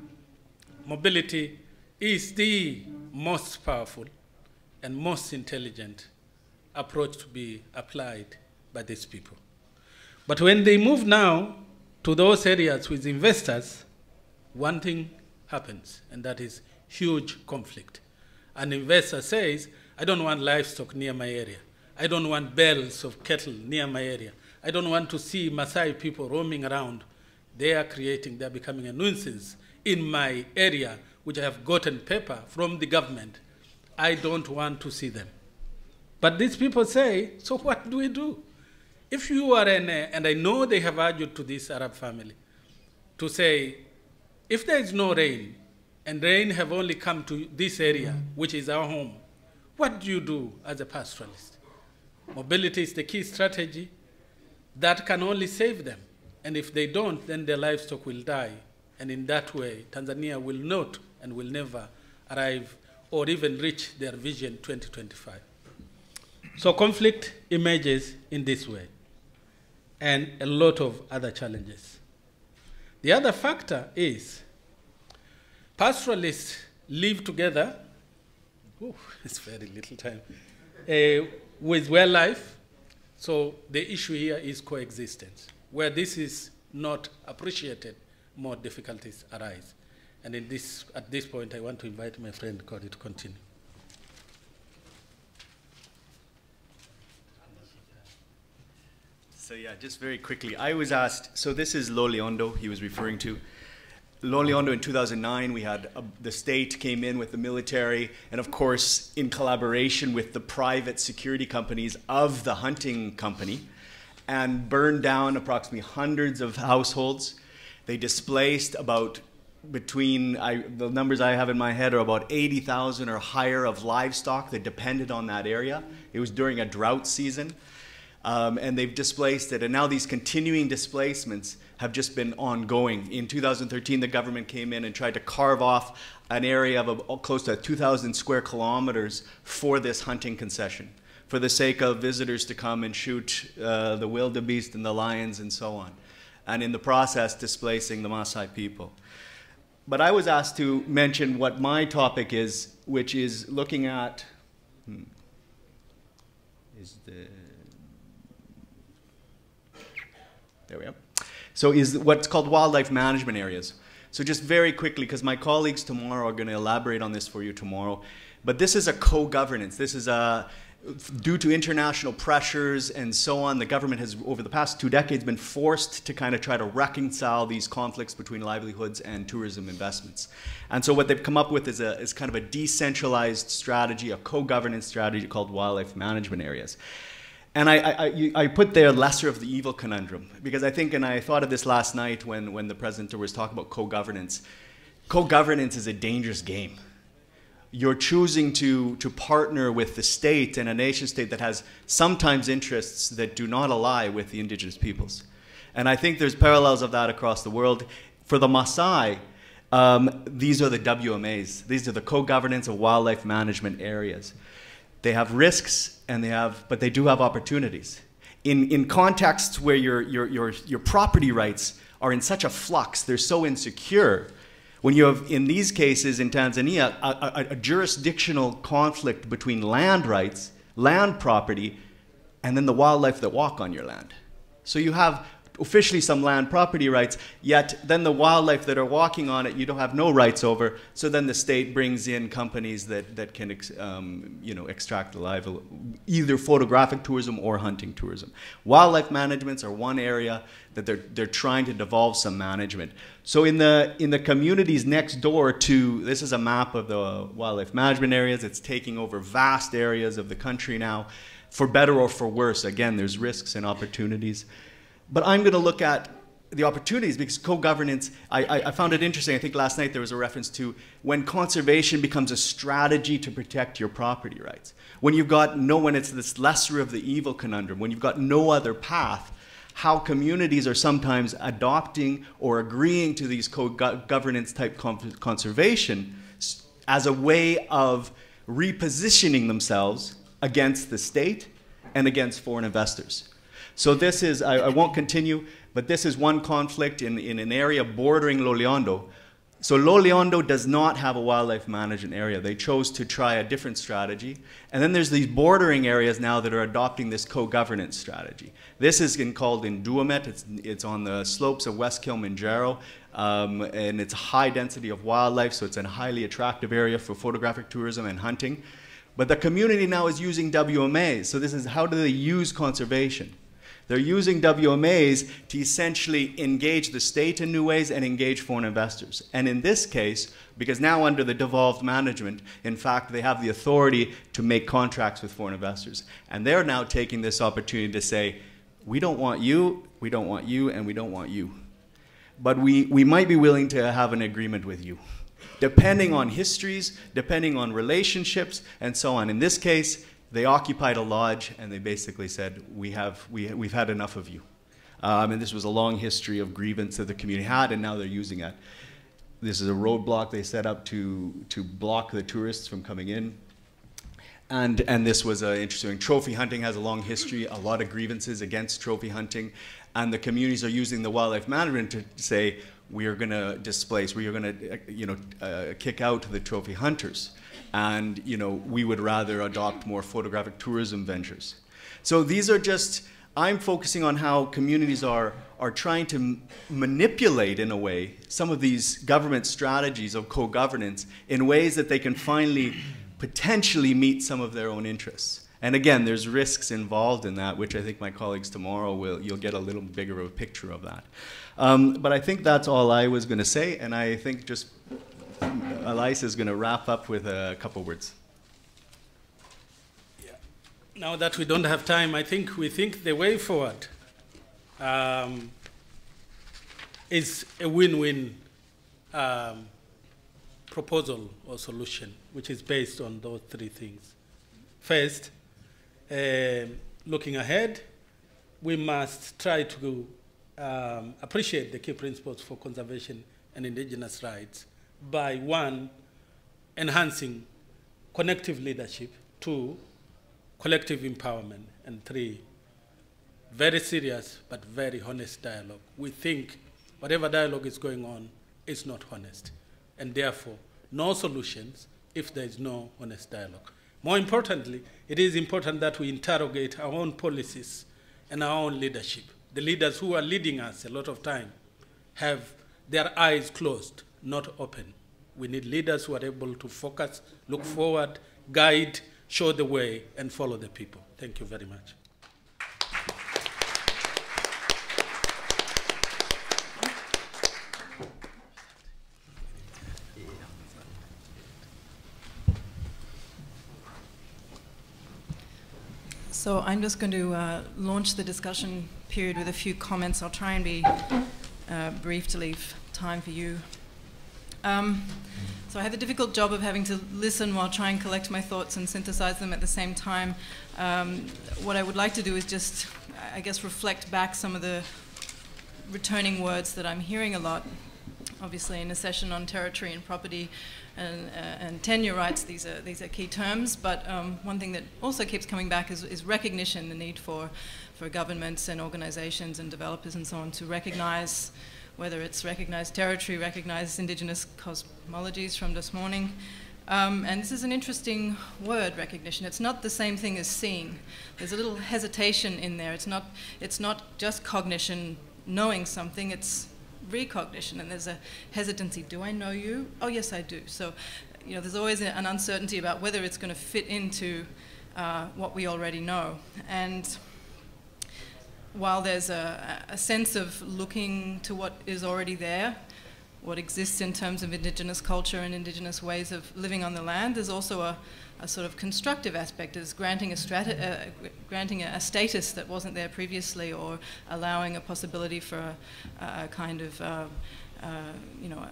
Mobility is the most powerful and most intelligent approach to be applied by these people. But when they move now to those areas with investors, one thing happens, and that is huge conflict. An investor says, I don't want livestock near my area. I don't want bells of cattle near my area. I don't want to see Maasai people roaming around. They are creating, they're becoming a nuisance in my area, which I have gotten paper from the government. I don't want to see them. But these people say, so what do we do? If you are an, uh, and I know they have argued to this Arab family, to say, if there is no rain, and rain have only come to this area, which is our home, what do you do as a pastoralist? Mobility is the key strategy that can only save them. And if they don't, then their livestock will die. And in that way, Tanzania will not and will never arrive or even reach their vision twenty twenty-five. So conflict emerges in this way, and a lot of other challenges. The other factor is pastoralists live together, oh, it's very little time, uh, with wildlife. So the issue here is coexistence. Where this is not appreciated, more difficulties arise. And in this, at this point, I want to invite my friend Cody to continue. So yeah, just very quickly, I was asked, so this is Loliondo he was referring to. Loliondo in two thousand nine, we had a, the state came in with the military, and of course, in collaboration with the private security companies of the hunting company, and burned down approximately hundreds of households. They displaced about between, I, the numbers I have in my head are about eighty thousand or higher of livestock that depended on that area. It was during a drought season. Um, and they've displaced it. And now these continuing displacements have just been ongoing. In two thousand thirteen, the government came in and tried to carve off an area of a, close to two thousand square kilometers for this hunting concession, for the sake of visitors to come and shoot uh, the wildebeest and the lions and so on. And in the process, displacing the Maasai people. But I was asked to mention what my topic is, which is looking at, hmm, is the, there we are. So is what's called wildlife management areas. So just very quickly, because my colleagues tomorrow are going to elaborate on this for you tomorrow, but this is a co-governance. This is a, due to international pressures and so on, the government has, over the past two decades, been forced to kind of try to reconcile these conflicts between livelihoods and tourism investments. And so what they've come up with is, a, is kind of a decentralized strategy, a co-governance strategy called wildlife management areas. And I, I, I put there lesser of the evil conundrum, because I think, and I thought of this last night when, when the presenter was talking about co-governance. Co-governance is a dangerous game. You're choosing to, to partner with the state and a nation state that has sometimes interests that do not ally with the indigenous peoples. And I think there's parallels of that across the world. For the Maasai, um, these are the W M As. These are the co-governance of wildlife management areas. They have risks, and they have, but they do have opportunities. In, in contexts where your, your, your, your property rights are in such a flux, they're so insecure, when you have, in these cases in Tanzania, a, a, a jurisdictional conflict between land rights, land property, and then the wildlife that walk on your land. So you have officially some land property rights, yet then the wildlife that are walking on it, you don't have no rights over, so then the state brings in companies that, that can ex, um, you know, extract the livelihood, either photographic tourism or hunting tourism. Wildlife managements are one area that they're, they're trying to devolve some management. So in the, in the communities next door to, this is a map of the wildlife management areas, it's taking over vast areas of the country now, for better or for worse. Again, there's risks and opportunities. But I'm going to look at the opportunities because co-governance, I, I, I found it interesting. I think last night there was a reference to when conservation becomes a strategy to protect your property rights. When you've got no, when it's this lesser of the evil conundrum, when you've got no other path, how communities are sometimes adopting or agreeing to these co-governance type conservation as a way of repositioning themselves against the state and against foreign investors. So this is, I, I won't continue, but this is one conflict in, in an area bordering Loliondo. So Loliondo does not have a wildlife management area. They chose to try a different strategy. And then there's these bordering areas now that are adopting this co-governance strategy. This is in, called in Duamet. It's, it's on the slopes of West Kilimanjaro. Um, and it's a high density of wildlife, so it's a highly attractive area for photographic tourism and hunting. But the community now is using W M As. So this is, how do they use conservation? They're using W M As to essentially engage the state in new ways and engage foreign investors. And in this case, because now under the devolved management, in fact, they have the authority to make contracts with foreign investors. And they're now taking this opportunity to say, we don't want you, we don't want you, and we don't want you. But we, we might be willing to have an agreement with you, depending on histories, depending on relationships, and so on. In this case, they occupied a lodge, and they basically said, we have, we, we've had enough of you. Um, and this was a long history of grievance that the community had, and now they're using it. This is a roadblock they set up to, to block the tourists from coming in. And, and this was uh, interesting. Trophy hunting has a long history, a lot of grievances against trophy hunting, and the communities are using the wildlife management to say, we are going to displace, we are going to you know, uh, kick out the trophy hunters. And you know, we would rather adopt more photographic tourism ventures. So these are just, I'm focusing on how communities are, are trying to m manipulate, in a way, some of these government strategies of co-governance in ways that they can finally potentially meet some of their own interests. And again, there's risks involved in that, which I think my colleagues tomorrow will, you'll get a little bigger of a picture of that. Um, but I think that's all I was going to say, and I think just Elisa is going to wrap up with a couple words. Yeah. Now that we don't have time, I think we think the way forward um, is a win-win um, proposal or solution, which is based on those three things. First, uh, looking ahead, we must try to um, appreciate the key principles for conservation and indigenous rights by, one, enhancing connective leadership, two, collective empowerment, and three, very serious but very honest dialogue. We think whatever dialogue is going on is not honest, and therefore no solutions if there is no honest dialogue. More importantly, it is important that we interrogate our own policies and our own leadership. The leaders who are leading us a lot of time have their eyes closed, not open. We need leaders who are able to focus, look forward, guide, show the way, and follow the people. Thank you very much. So I'm just going to uh, launch the discussion period with a few comments. I'll try and be uh, brief to leave time for you. Um, so I had the difficult job of having to listen while trying to collect my thoughts and synthesize them at the same time. Um, what I would like to do is just, I guess, reflect back some of the returning words that I'm hearing a lot. Obviously, in a session on territory and property and, uh, and tenure rights, these are, these are key terms. But um, one thing that also keeps coming back is, is recognition, the need for, for governments and organizations and developers and so on to recognize whether it's recognized territory, recognized indigenous cosmologies from this morning. Um, and this is an interesting word, recognition. It's not the same thing as seeing. There's a little hesitation in there. It's not, it's not just cognition, knowing something, it's recognition, and there's a hesitancy. Do I know you? Oh, yes, I do. So, you know, there's always an uncertainty about whether it's going to fit into uh, what we already know. And while there's a, a sense of looking to what is already there, what exists in terms of indigenous culture and indigenous ways of living on the land, there's also a, a sort of constructive aspect, is granting a, strata, uh, granting a, a status that wasn't there previously, or allowing a possibility for a, a kind of, uh, uh, you know, a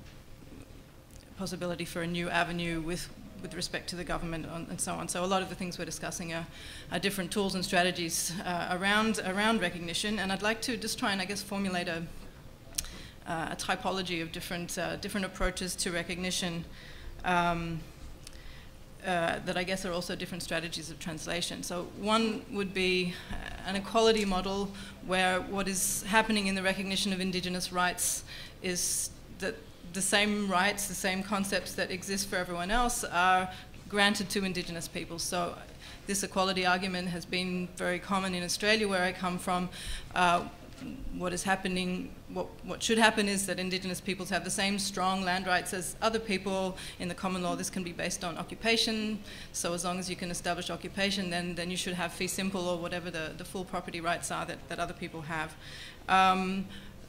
possibility for a new avenue with with respect to the government on, and so on. So a lot of the things we're discussing are, are different tools and strategies uh, around around recognition, and I'd like to just try and, I guess, formulate a Uh, a typology of different uh, different approaches to recognition um, uh, that I guess are also different strategies of translation. So one would be an equality model where what is happening in the recognition of indigenous rights is that the same rights, the same concepts that exist for everyone else are granted to indigenous people. So this equality argument has been very common in Australia, where I come from. Uh, What is happening, what, what should happen is that indigenous peoples have the same strong land rights as other people. In the common law, this can be based on occupation. So as long as you can establish occupation, then, then you should have fee simple or whatever the, the full property rights are that, that other people have. Um,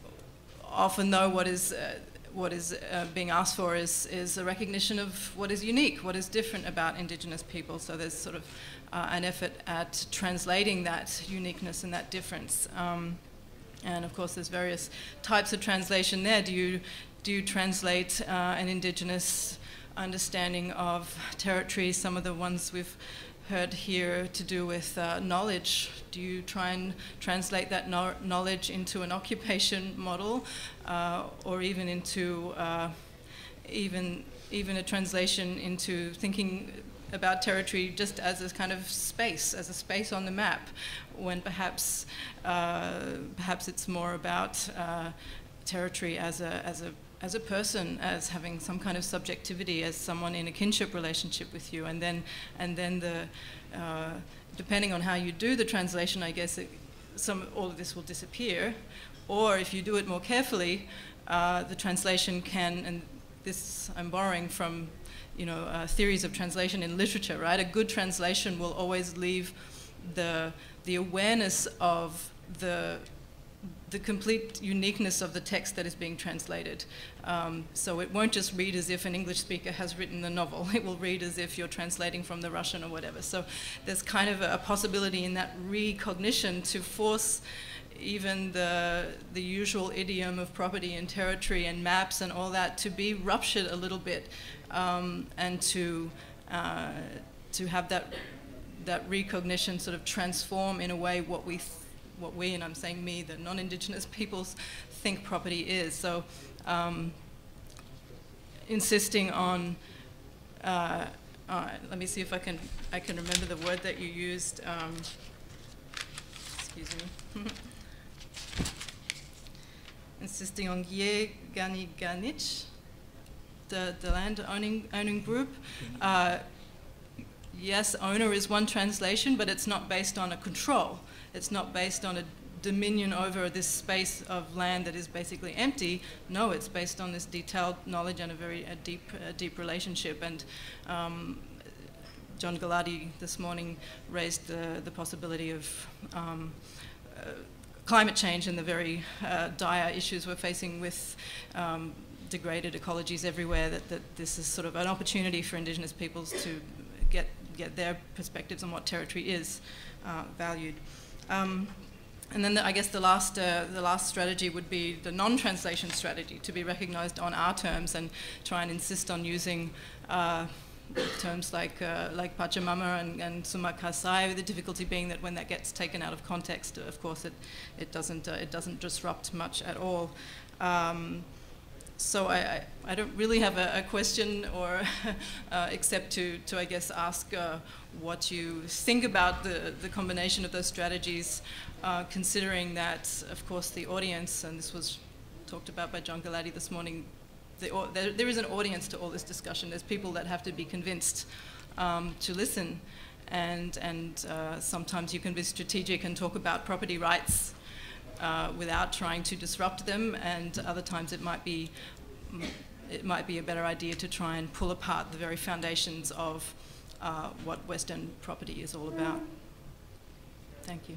often though, what is, uh, what is uh, being asked for is, is a recognition of what is unique, what is different about indigenous people. So there's sort of uh, an effort at translating that uniqueness and that difference. Um, And of course, there's various types of translation there. Do you, do you translate uh, an indigenous understanding of territory? Some of the ones we've heard here to do with uh, knowledge. Do you try and translate that no knowledge into an occupation model, uh, or even into uh, even even a translation into thinking about territory just as a kind of space, as a space on the map, when perhaps uh, perhaps it's more about uh, territory as a as a as a person, as having some kind of subjectivity, as someone in a kinship relationship with you, and then and then the uh, depending on how you do the translation, I guess it, some all of this will disappear, or if you do it more carefully, uh, the translation can, and this I'm borrowing from, you know, uh, theories of translation in literature, right? A good translation will always leave the the awareness of the the complete uniqueness of the text that is being translated. Um, so it won't just read as if an English speaker has written the novel. It will read as if you're translating from the Russian or whatever. So there's kind of a, a possibility in that recognition to force even the the usual idiom of property and territory and maps and all that to be ruptured a little bit. Um, and to uh, to have that that recognition sort of transform in a way what we th what we and I'm saying me, the non-indigenous peoples, think property is. So um, insisting on uh, all right, let me see if I can I can remember the word that you used. Um, excuse me. Insisting on Ye Gani Ganich. The, the land owning, owning group. Uh, yes, owner is one translation, but it's not based on a control. It's not based on a dominion over this space of land that is basically empty. No, it's based on this detailed knowledge and a very a deep, a deep relationship. And um, John Galati this morning raised the, the possibility of um, uh, climate change and the very uh, dire issues we're facing with um, degraded ecologies everywhere, that, that this is sort of an opportunity for indigenous peoples to get, get their perspectives on what territory is uh, valued. Um, and then the, I guess the last, uh, the last strategy would be the non-translation strategy, to be recognized on our terms and try and insist on using uh, terms like, uh, like Pachamama and, and Sumak Kasai, the difficulty being that when that gets taken out of context, of course, it, it, doesn't, uh, it doesn't disrupt much at all. Um, So I, I, I don't really have a, a question, or uh, except to, to, I guess, ask uh, what you think about the, the combination of those strategies, uh, considering that, of course, the audience, and this was talked about by John Galati this morning, the, or, there, there is an audience to all this discussion. There's people that have to be convinced um, to listen, and, and uh, sometimes you can be strategic and talk about property rights uh, without trying to disrupt them, and other times it might be it might be a better idea to try and pull apart the very foundations of uh, what Western property is all about. Thank you.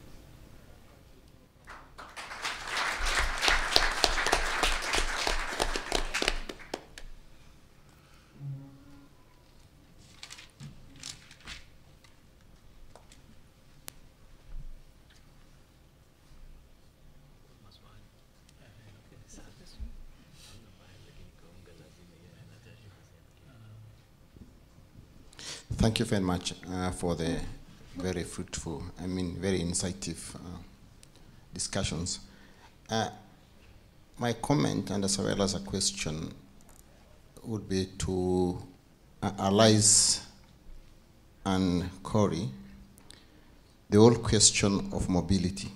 Thank you very much uh, for the very fruitful, I mean, very insightful uh, discussions. Uh, my comment, and as well as a question, would be to uh, Alice and Corey, the whole question of mobility.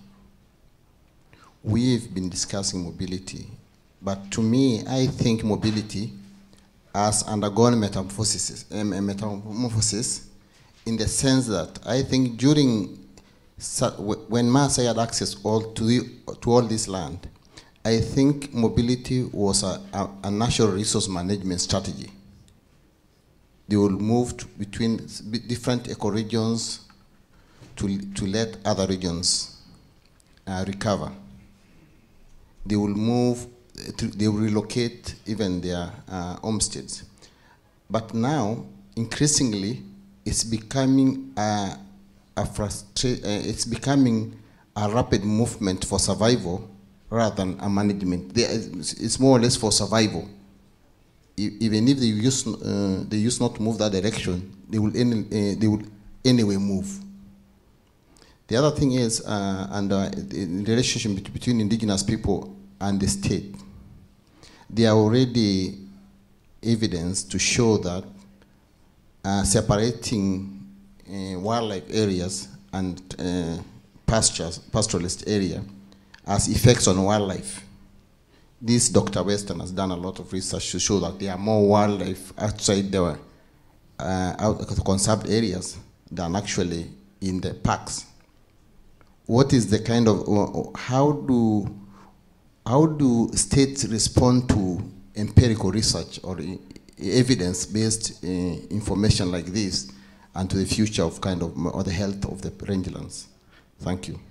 We've been discussing mobility, but to me, I think mobility has undergone metamorphosis, um, metamorphosis in the sense that I think during, when Maasai had access all to, the, to all this land, I think mobility was a, a, a natural resource management strategy. They will move to, between different ecoregions to, to let other regions uh, recover. They will move To, they will relocate even their uh, homesteads. But now, increasingly, it's becoming a, a frustra- uh, it's becoming a rapid movement for survival rather than a management. They, it's more or less for survival. E- even if they use uh, they use not to move that direction, they will any, uh, they will anyway move. The other thing is, uh, and uh, the relationship between indigenous people and the state. There are already evidence to show that uh, separating uh, wildlife areas and uh, pastures, pastoralist area has effects on wildlife. This Doctor Weston has done a lot of research to show that there are more wildlife outside the uh, out conserved areas than actually in the parks. What is the kind of, uh, how do How do states respond to empirical research or evidence-based uh, information like this and to the future of kind of, or the health of the rangelands? Thank you.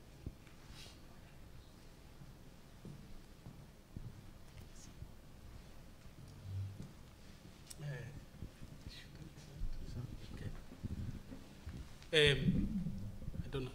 Um, I don't know.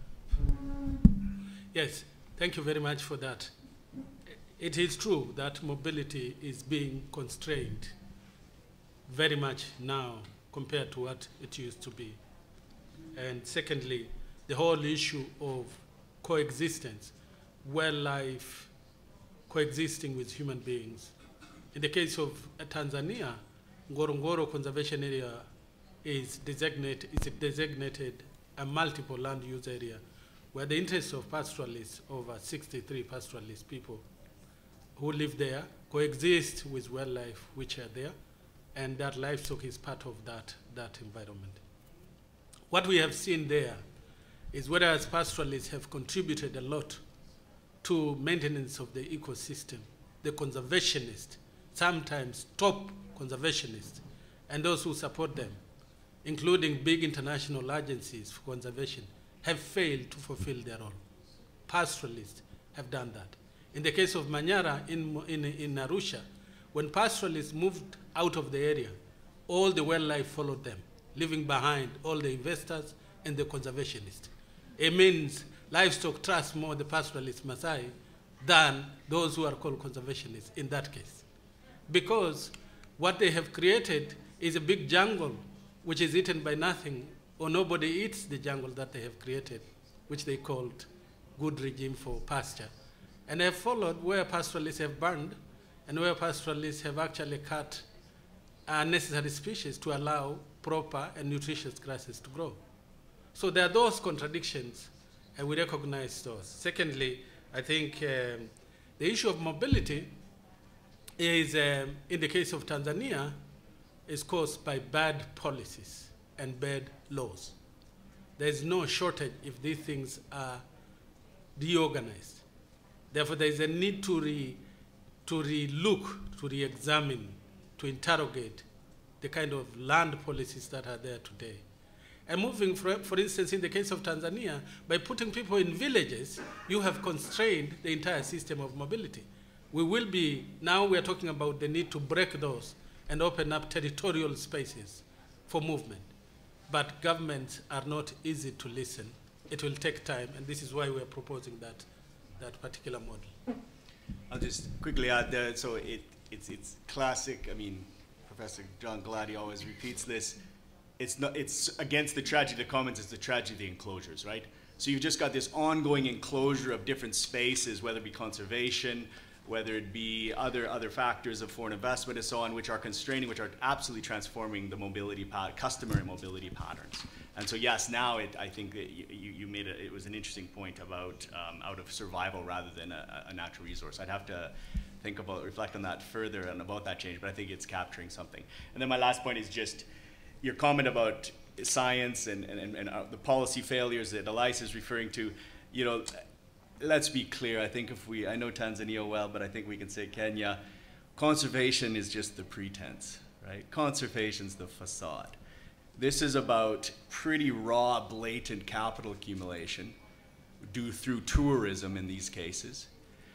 Yes, thank you very much for that. It is true that mobility is being constrained very much now compared to what it used to be. And secondly, the whole issue of coexistence, wildlife coexisting with human beings. In the case of uh, Tanzania, Ngorongoro Conservation Area is designated, is designated a multiple land use area where the interests of pastoralists, over sixty-three pastoralist people who live there, coexist with wildlife which are there, and that livestock is part of that, that environment. What we have seen there is whereas pastoralists have contributed a lot to maintenance of the ecosystem, the conservationists, sometimes top conservationists, and those who support them, including big international agencies for conservation, have failed to fulfill their role. Pastoralists have done that. In the case of Manyara in, in, in Arusha, when pastoralists moved out of the area, all the wildlife followed them, leaving behind all the investors and the conservationists. It means livestock trust more the pastoralist Maasai than those who are called conservationists in that case. Because what they have created is a big jungle which is eaten by nothing, or nobody eats the jungle that they have created, which they called good regime for pasture. And they have followed where pastoralists have burned and where pastoralists have actually cut unnecessary species to allow proper and nutritious grasses to grow. So there are those contradictions, and we recognize those. Secondly, I think um, The issue of mobility is, um, in the case of Tanzania, is caused by bad policies and bad laws. There's no shortage if these things are reorganized. Therefore, there is a need to re, to re-look, to re-examine, to interrogate the kind of land policies that are there today. And moving, for, for instance, in the case of Tanzania, by putting people in villages, you have constrained the entire system of mobility. We will be, now we're talking about the need to break those and open up territorial spaces for movement. But governments are not easy to listen. It will take time, and this is why we're proposing that, that particular model. I'll just quickly add there, so it, it's, it's classic, I mean, Professor John Galati always repeats this, it's, not, it's against the tragedy of the commons, it's the tragedy of the enclosures, right? So you've just got this ongoing enclosure of different spaces, whether it be conservation, whether it be other, other factors of foreign investment and so on, which are constraining, which are absolutely transforming the mobility, customary mobility patterns. And so yes, now it, I think that you, you made a, it was an interesting point about um, out of survival rather than a, a natural resource. I'd have to think about, reflect on that further and about that change, but I think it's capturing something. And then my last point is just your comment about science and, and, and uh, the policy failures that Elias is referring to. You know, let's be clear, I think if we, I know Tanzania well, but I think we can say Kenya, conservation is just the pretense, right? Conservation's the facade. This is about pretty raw, blatant capital accumulation due through tourism in these cases.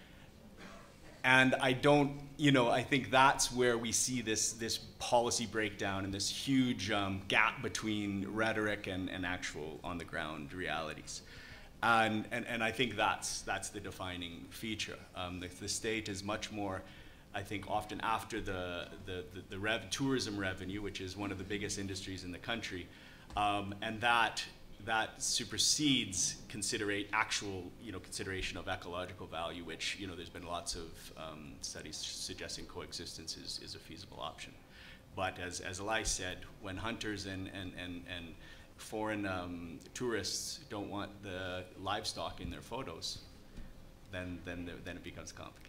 And I don't, you know, I think that's where we see this, this policy breakdown and this huge um, gap between rhetoric and, and actual on-the-ground realities. And, and, and I think that's, that's the defining feature. Um, the, the state is much more, I think, often after the, the, the, the rev, tourism revenue, which is one of the biggest industries in the country, um, and that, that supersedes considerate actual, you know, consideration of ecological value, which, you know, there's been lots of um, studies suggesting coexistence is, is a feasible option. But as, as Elias said, when hunters and, and, and, and foreign um, tourists don't want the livestock in their photos, then, then, then it becomes complicated.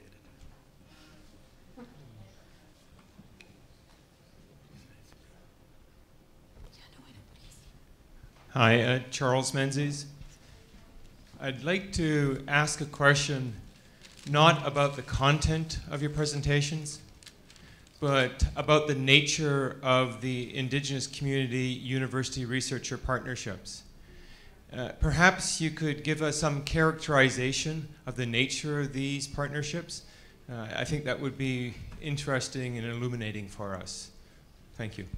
Hi, uh, Charles Menzies. I'd like to ask a question not about the content of your presentations, but about the nature of the Indigenous Community University Researcher Partnerships. Uh, perhaps you could give us some characterization of the nature of these partnerships. Uh, I think that would be interesting and illuminating for us. Thank you.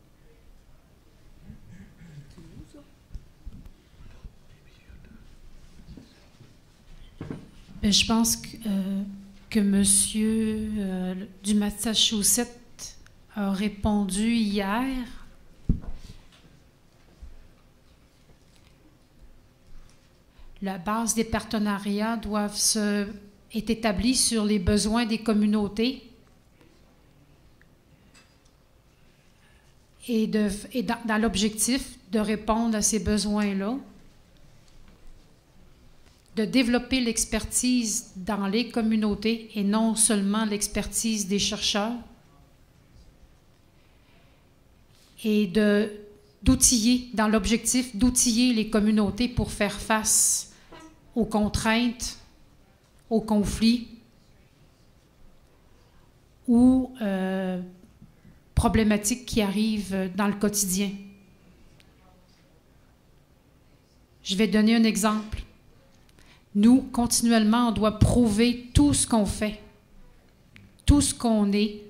Je pense que, euh, que Monsieur euh, du Massachusetts a répondu hier. La base des partenariats doivent se, est établie sur les besoins des communautés et, de, et dans, dans l'objectif de répondre à ces besoins-là, de développer l'expertise dans les communautés et non seulement l'expertise des chercheurs, et de, d'outiller, dans l'objectif d'outiller les communautés pour faire face aux contraintes, aux conflits ou euh, problématiques qui arrivent dans le quotidien. Je vais donner un exemple. Nous, continuellement, on doit prouver tout ce qu'on fait, tout ce qu'on est.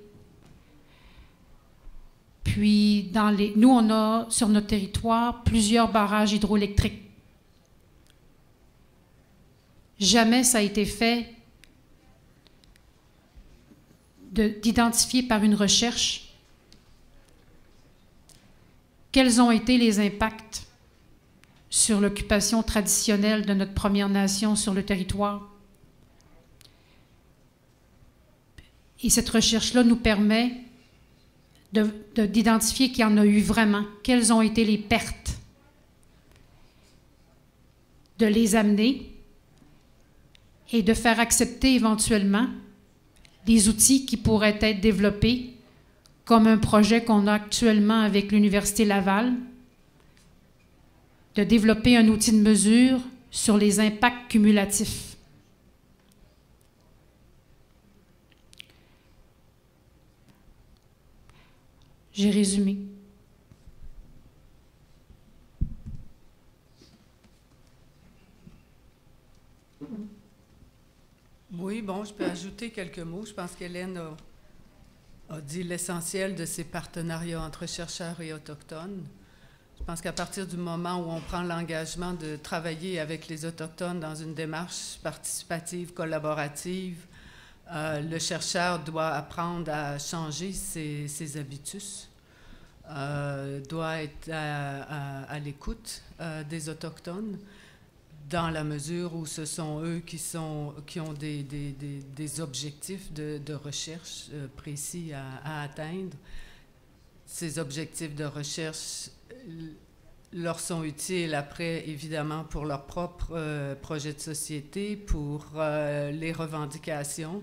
Puis, dans les, nous, on a sur notre territoire plusieurs barrages hydroélectriques. Jamais ça a été fait de, d'identifier par une recherche quels ont été les impacts sur l'occupation traditionnelle de notre Première Nation sur le territoire. Et cette recherche-là nous permet de, de, d'identifier qu'il y en a eu vraiment, quelles ont été les pertes, de les amener et de faire accepter éventuellement des outils qui pourraient être développés, comme un projet qu'on a actuellement avec l'Université Laval, de développer un outil de mesure sur les impacts cumulatifs. J'ai résumé. Oui, bon, je peux ajouter quelques mots. Je pense qu'Hélène a, a dit l'essentiel de ces partenariats entre chercheurs et autochtones. Je pense qu'à partir du moment où on prend l'engagement de travailler avec les Autochtones dans une démarche participative, collaborative, euh, le chercheur doit apprendre à changer ses, ses habitus, euh, doit être à, à, à l'écoute euh, des Autochtones, dans la mesure où ce sont eux qui, sont, qui ont des, des, des, des objectifs de, de recherche euh, précis à, à atteindre. Ces objectifs de recherche leur sont utiles après, évidemment, pour leur propre euh, projet de société, pour euh, les revendications.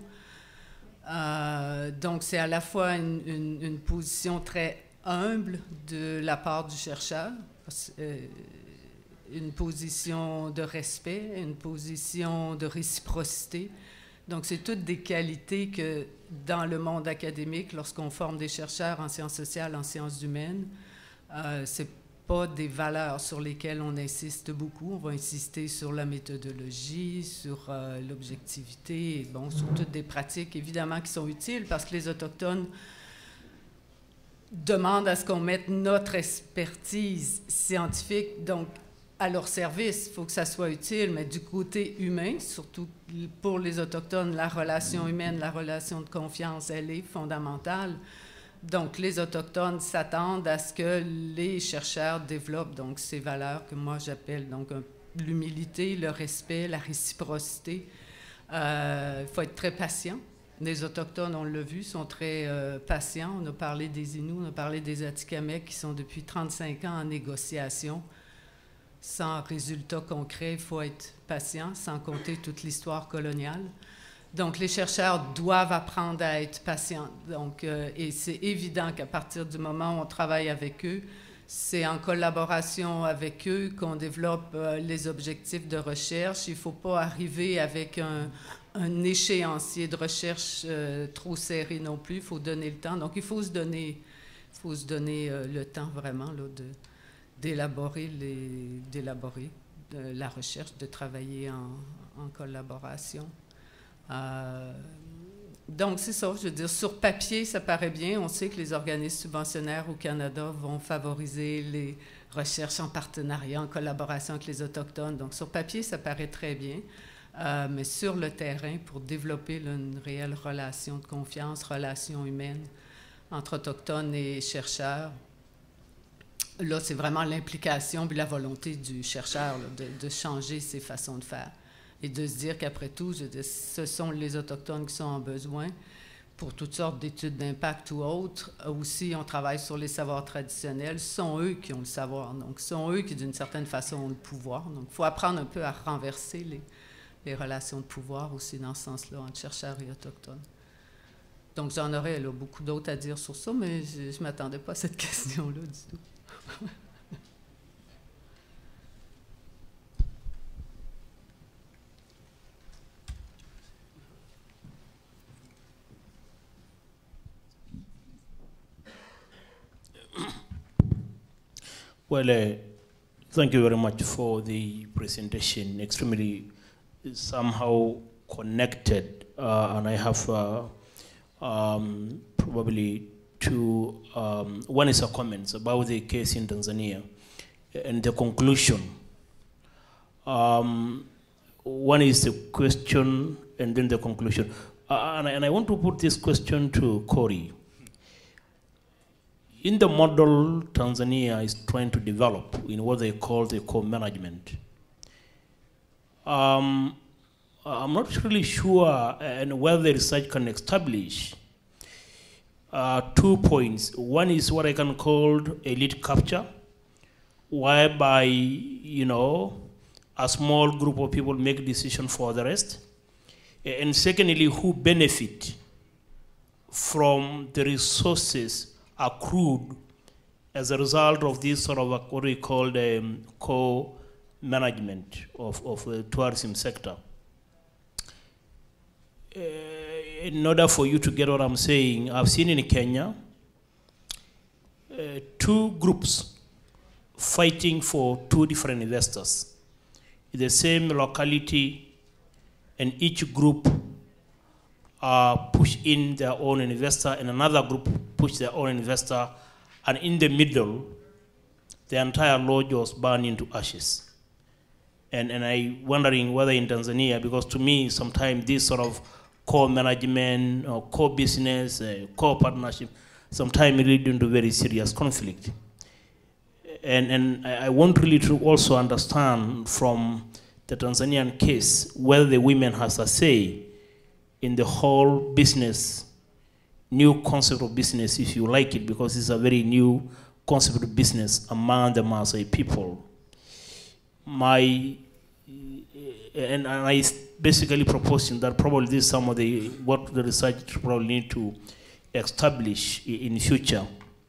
Euh, donc, c'est à la fois une, une, une position très humble de la part du chercheur, euh, une position de respect, une position de réciprocité. Donc, c'est toutes des qualités que, dans le monde académique, lorsqu'on forme des chercheurs en sciences sociales, en sciences humaines, euh, c'est pas des valeurs sur lesquelles on insiste beaucoup. On va insister sur la méthodologie, sur euh, l'objectivité, et bon, sur toutes des pratiques, évidemment, qui sont utiles parce que les Autochtones demandent à ce qu'on mette notre expertise scientifique, donc, à leur service. Il faut que ça soit utile, mais du côté humain, surtout pour les Autochtones, la relation humaine, la relation de confiance, elle est fondamentale. Donc, les Autochtones s'attendent à ce que les chercheurs développent donc ces valeurs que moi j'appelle donc l'humilité, le respect, la réciprocité. Euh, il faut être très patient. Les Autochtones, on l'a vu, sont très euh, patients. On a parlé des Inuits, on a parlé des Atikamekw qui sont depuis trente-cinq ans en négociation. Sans résultat concret, il faut être patient, sans compter toute l'histoire coloniale. Donc, les chercheurs doivent apprendre à être patients. Donc, euh, et c'est évident qu'à partir du moment où on travaille avec eux, c'est en collaboration avec eux qu'on développe euh, les objectifs de recherche. Il ne faut pas arriver avec un, un échéancier de recherche euh, trop serré non plus. Il faut donner le temps. Donc, il faut se donner, il faut se donner euh, le temps vraiment là, de... d'élaborer les, d'élaborer de la recherche, de travailler en, en collaboration. Euh, donc, c'est ça, je veux dire, sur papier, ça paraît bien. On sait que les organismes subventionnaires au Canada vont favoriser les recherches en partenariat, en collaboration avec les Autochtones. Donc, sur papier, ça paraît très bien. Euh, mais sur le terrain, pour développer là, une réelle relation de confiance, relation humaine entre Autochtones et chercheurs, là, c'est vraiment l'implication et la volonté du chercheur là, de, de changer ses façons de faire et de se dire qu'après tout, je dis, ce sont les Autochtones qui sont en besoin pour toutes sortes d'études d'impact ou autres. Aussi, on travaille sur les savoirs traditionnels. Ce sont eux qui ont le savoir. Donc, ce sont eux qui, d'une certaine façon, ont le pouvoir. Donc, il faut apprendre un peu à renverser les, les relations de pouvoir aussi dans ce sens-là entre chercheurs et Autochtones. Donc, j'en aurais là, beaucoup d'autres à dire sur ça, mais je ne m'attendais pas à cette question-là du tout. Well, uh, thank you very much for the presentation. Extremely somehow connected, uh, and I have uh, um, probably two. Um, one is a comment about the case in Tanzania and the conclusion. Um, one is the question and then the conclusion. Uh, and, I, and I want to put this question to Corey. In the model Tanzania is trying to develop in what they call the co-management, um, I'm not really sure uh, and whether the research can establish uh, two points. One is what I can call elite capture, whereby, you know, a small group of people make decisions for the rest. And secondly, who benefit from the resources accrued as a result of this sort of what we call the um, co-management of, of the tourism sector. Uh, in order for you to get what I'm saying, I've seen in Kenya uh, two groups fighting for two different investors in the same locality, and each group uh, push in their own investor, and another group push their own investor, and in the middle, the entire lodge was burned into ashes. And, and I wondering whether in Tanzania, because to me, sometimes this sort of co-management or co-business, uh, co-partnership, sometimes lead into very serious conflict. And, and I want really to also understand from the Tanzanian case whether the women has a say in the whole business, new concept of business, if you like it, because it's a very new concept of business among the Maasai people. My, and, and I basically proposing that probably this is some of the, what the research probably need to establish in future.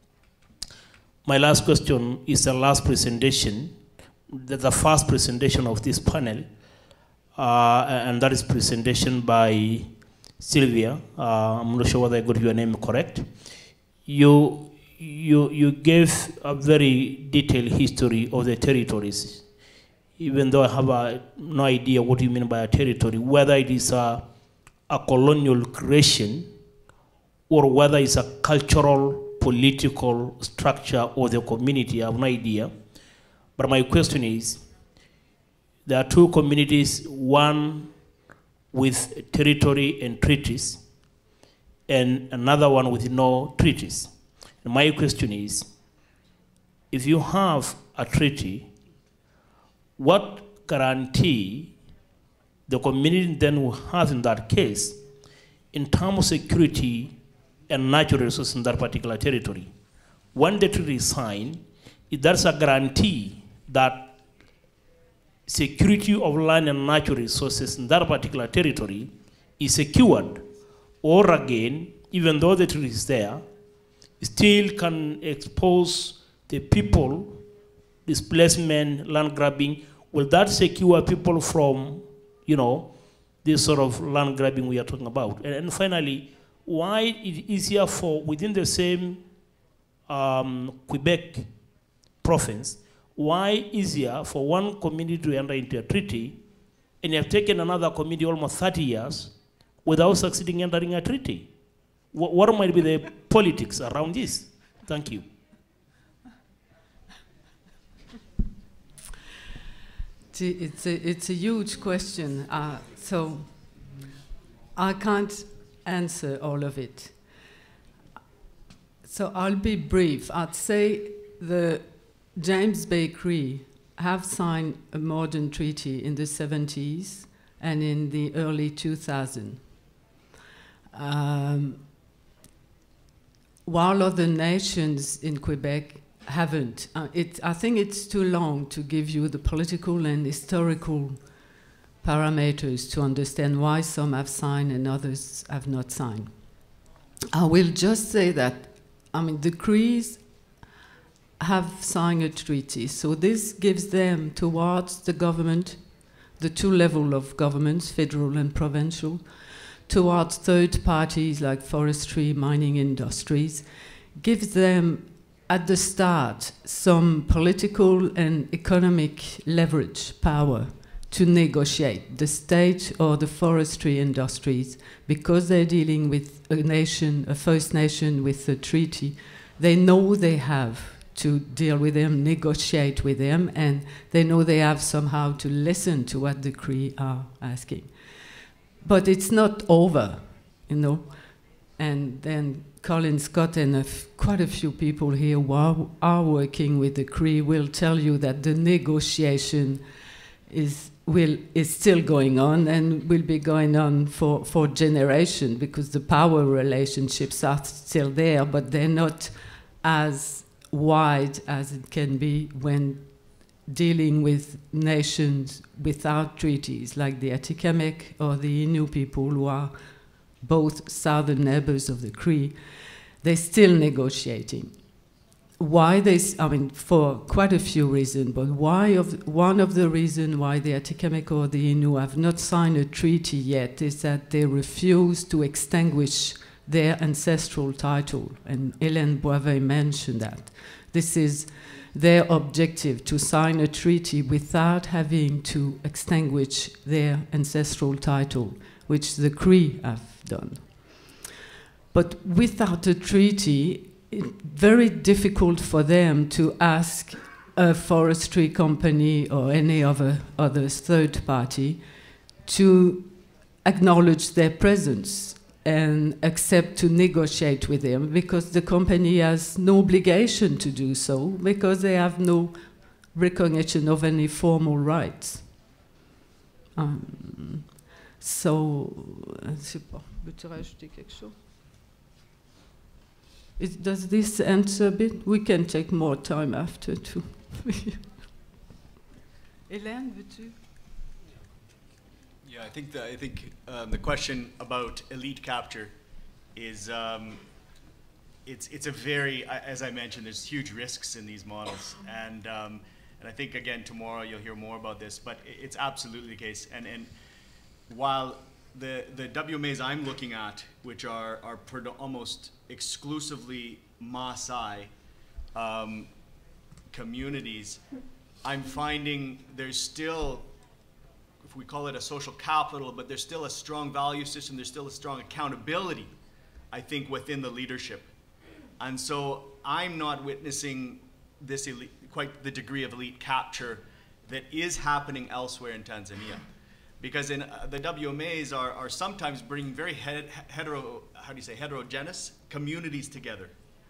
My last question is the last presentation, the, the first presentation of this panel, uh, and that is presentation by Sylvia. Uh, I'm not sure whether I got your name correct. You, you, you gave a very detailed history of the territories, even though I have a, no idea what you mean by a territory, whether it is a, a colonial creation or whether it's a cultural, political structure of the community. I have no idea. But my question is, there are two communities, one with territory and treaties, and another one with no treaties. And my question is, if you have a treaty, what guarantee the community then will have in that case in terms of security and natural resources in that particular territory? When the treaty is signed, if there's a guarantee that security of land and natural resources in that particular territory is secured, or again, even though the treaty is there, still can expose the people, displacement, land grabbing, will that secure people from, you know, this sort of land grabbing we are talking about? And, and finally, why it is easier for within the same um, Quebec province, why easier for one community to enter into a treaty and you have taken another community almost thirty years without succeeding in entering a treaty? What, what might be the politics around this? Thank you. It's a, it's a huge question, uh, so I can't answer all of it. So I'll be brief. I'd say the James Bay Cree have signed a modern treaty in the seventies and in the early two thousands. Um, while other nations in Quebec haven't. Uh, it, I think it's too long to give you the political and historical parameters to understand why some have signed and others have not signed. I will just say that, I mean, the Crees have signed a treaty, so this gives them towards the government, the two levels of governments, federal and provincial, towards third parties like forestry, mining industries, gives them at the start some political and economic leverage power to negotiate the state or the forestry industries, because they're dealing with a nation, a First Nation with a treaty. They know they have to deal with them, negotiate with them, and they know they have somehow to listen to what the Cree are asking. But it's not over, you know. And then Colin Scott and a f quite a few people here who are, are working with the Cree will tell you that the negotiation is, will, is still going on and will be going on for, for generations, because the power relationships are still there, but they're not as wide as it can be when dealing with nations without treaties, like the Atikamekw or the Innu people, who are both southern neighbors of the Cree, they're still negotiating. Why they, I mean, for quite a few reasons, but why of, one of the reasons why the Atikamekw or the Innu have not signed a treaty yet is that they refuse to extinguish their ancestral title, and Hélène Boivin mentioned that. This is their objective, to sign a treaty without having to extinguish their ancestral title, which the Cree have done. But without a treaty, it's very difficult for them to ask a forestry company or any other, other third party to acknowledge their presence and accept to negotiate with them, because the company has no obligation to do so, because they have no recognition of any formal rights. Um, so, je sais pas, veux-tu rajouter quelque chose? Is, does this answer a bit? We can take more time after too. Hélène, veux-tu? Yeah, I think the, I think um, the question about elite capture is um, it's it's a very, as I mentioned, there's huge risks in these models, and um, and I think again tomorrow you'll hear more about this, but it's absolutely the case. And and while the the W M As I'm looking at, which are are almost exclusively Maasai um, communities, I'm finding there's still, if we call it a social capital, but there's still a strong value system, there's still a strong accountability, I think, within the leadership. And so I'm not witnessing this elite, quite the degree of elite capture that is happening elsewhere in Tanzania. Because in uh, the W M As are, are sometimes bringing very he hetero, how do you say, heterogeneous communities together.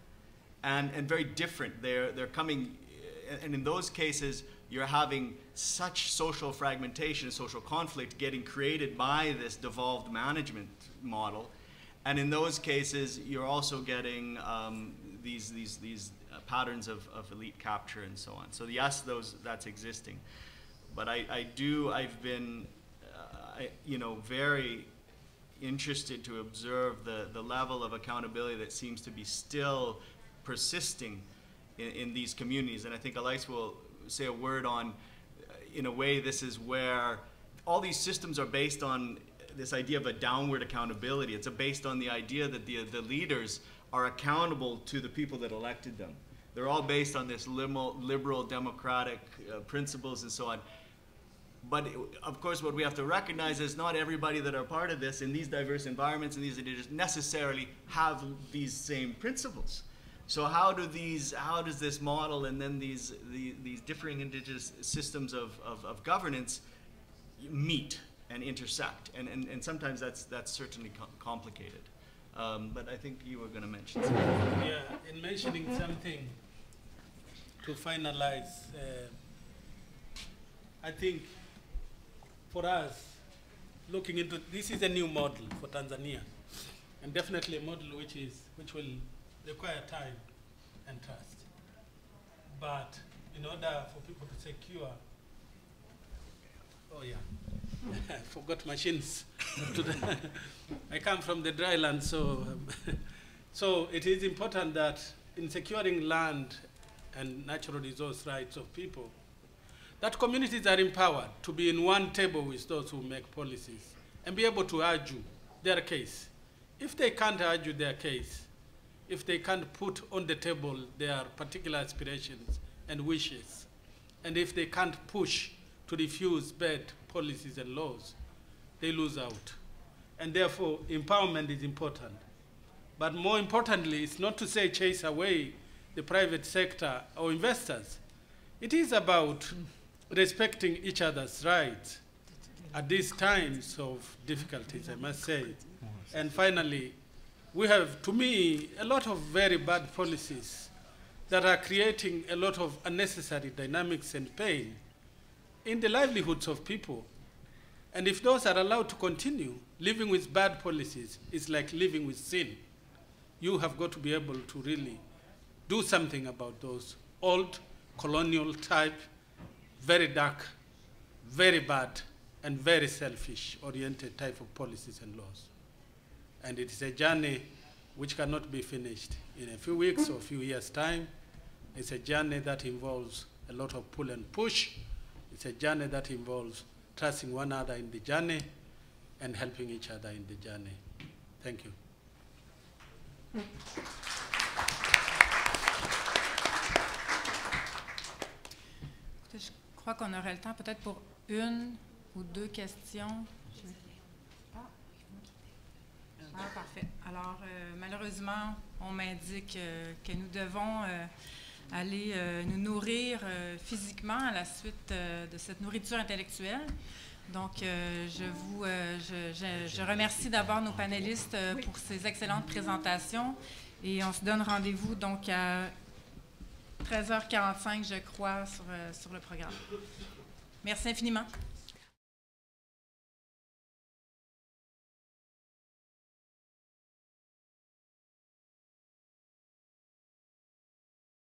And, and very different. They're, they're coming, and in those cases, you're having such social fragmentation, social conflict getting created by this devolved management model. And in those cases, you're also getting um, these, these, these uh, patterns of, of elite capture and so on. So yes, those, that's existing. But I, I do, I've been, uh, I, you know, very interested to observe the, the level of accountability that seems to be still persisting in, in these communities. And I think Elise will say a word on, in a way, this is where all these systems are based on this idea of a downward accountability. It's based on the idea that the, the leaders are accountable to the people that elected them. They're all based on this liberal, liberal democratic uh, principles and so on. But it, of course, what we have to recognize is not everybody that are part of this in these diverse environments and these leaders necessarily have these same principles. So how do these, how does this model and then these, the, these differing indigenous systems of, of, of governance meet and intersect? And, and, and sometimes that's, that's certainly com complicated. Um, but I think you were going to mention something. Yeah, in mentioning something to finalize, uh, I think for us, looking into, this is a new model for Tanzania, and definitely a model which is, which will require time and trust. But in order for people to secure, oh yeah, I forgot machines. I come from the dry land, so, um, so it is important that in securing land and natural resource rights of people, that communities are empowered to be in one table with those who make policies and be able to argue their case. If they can't argue their case, if they can't put on the table their particular aspirations and wishes, and if they can't push to refuse bad policies and laws, they lose out. And therefore, empowerment is important. But more importantly, it's not to say chase away the private sector or investors. It is about respecting each other's rights at these times of difficulties, I must say. And finally, we have, to me, a lot of very bad policies that are creating a lot of unnecessary dynamics and pain in the livelihoods of people. And if those are allowed to continue, living with bad policies is like living with sin. You have got to be able to really do something about those old colonial type very dark, very bad, and very selfish-oriented type of policies and laws. And it is a journey which cannot be finished in a few weeks or a few years' time. It's a journey that involves a lot of pull and push. It's a journey that involves trusting one another in the journey and helping each other in the journey. Thank you. Je crois qu'on aurait le temps peut-être pour une ou deux questions. Ah, parfait. Alors, euh, malheureusement, on m'indique euh, que nous devons euh, aller euh, nous nourrir euh, physiquement à la suite euh, de cette nourriture intellectuelle. Donc, euh, je, vous, euh, je, je, je remercie d'abord nos panélistes euh, pour ces excellentes présentations et on se donne rendez-vous donc à treize heures quarante-cinq, je crois, sur, euh, sur le programme. Merci infiniment.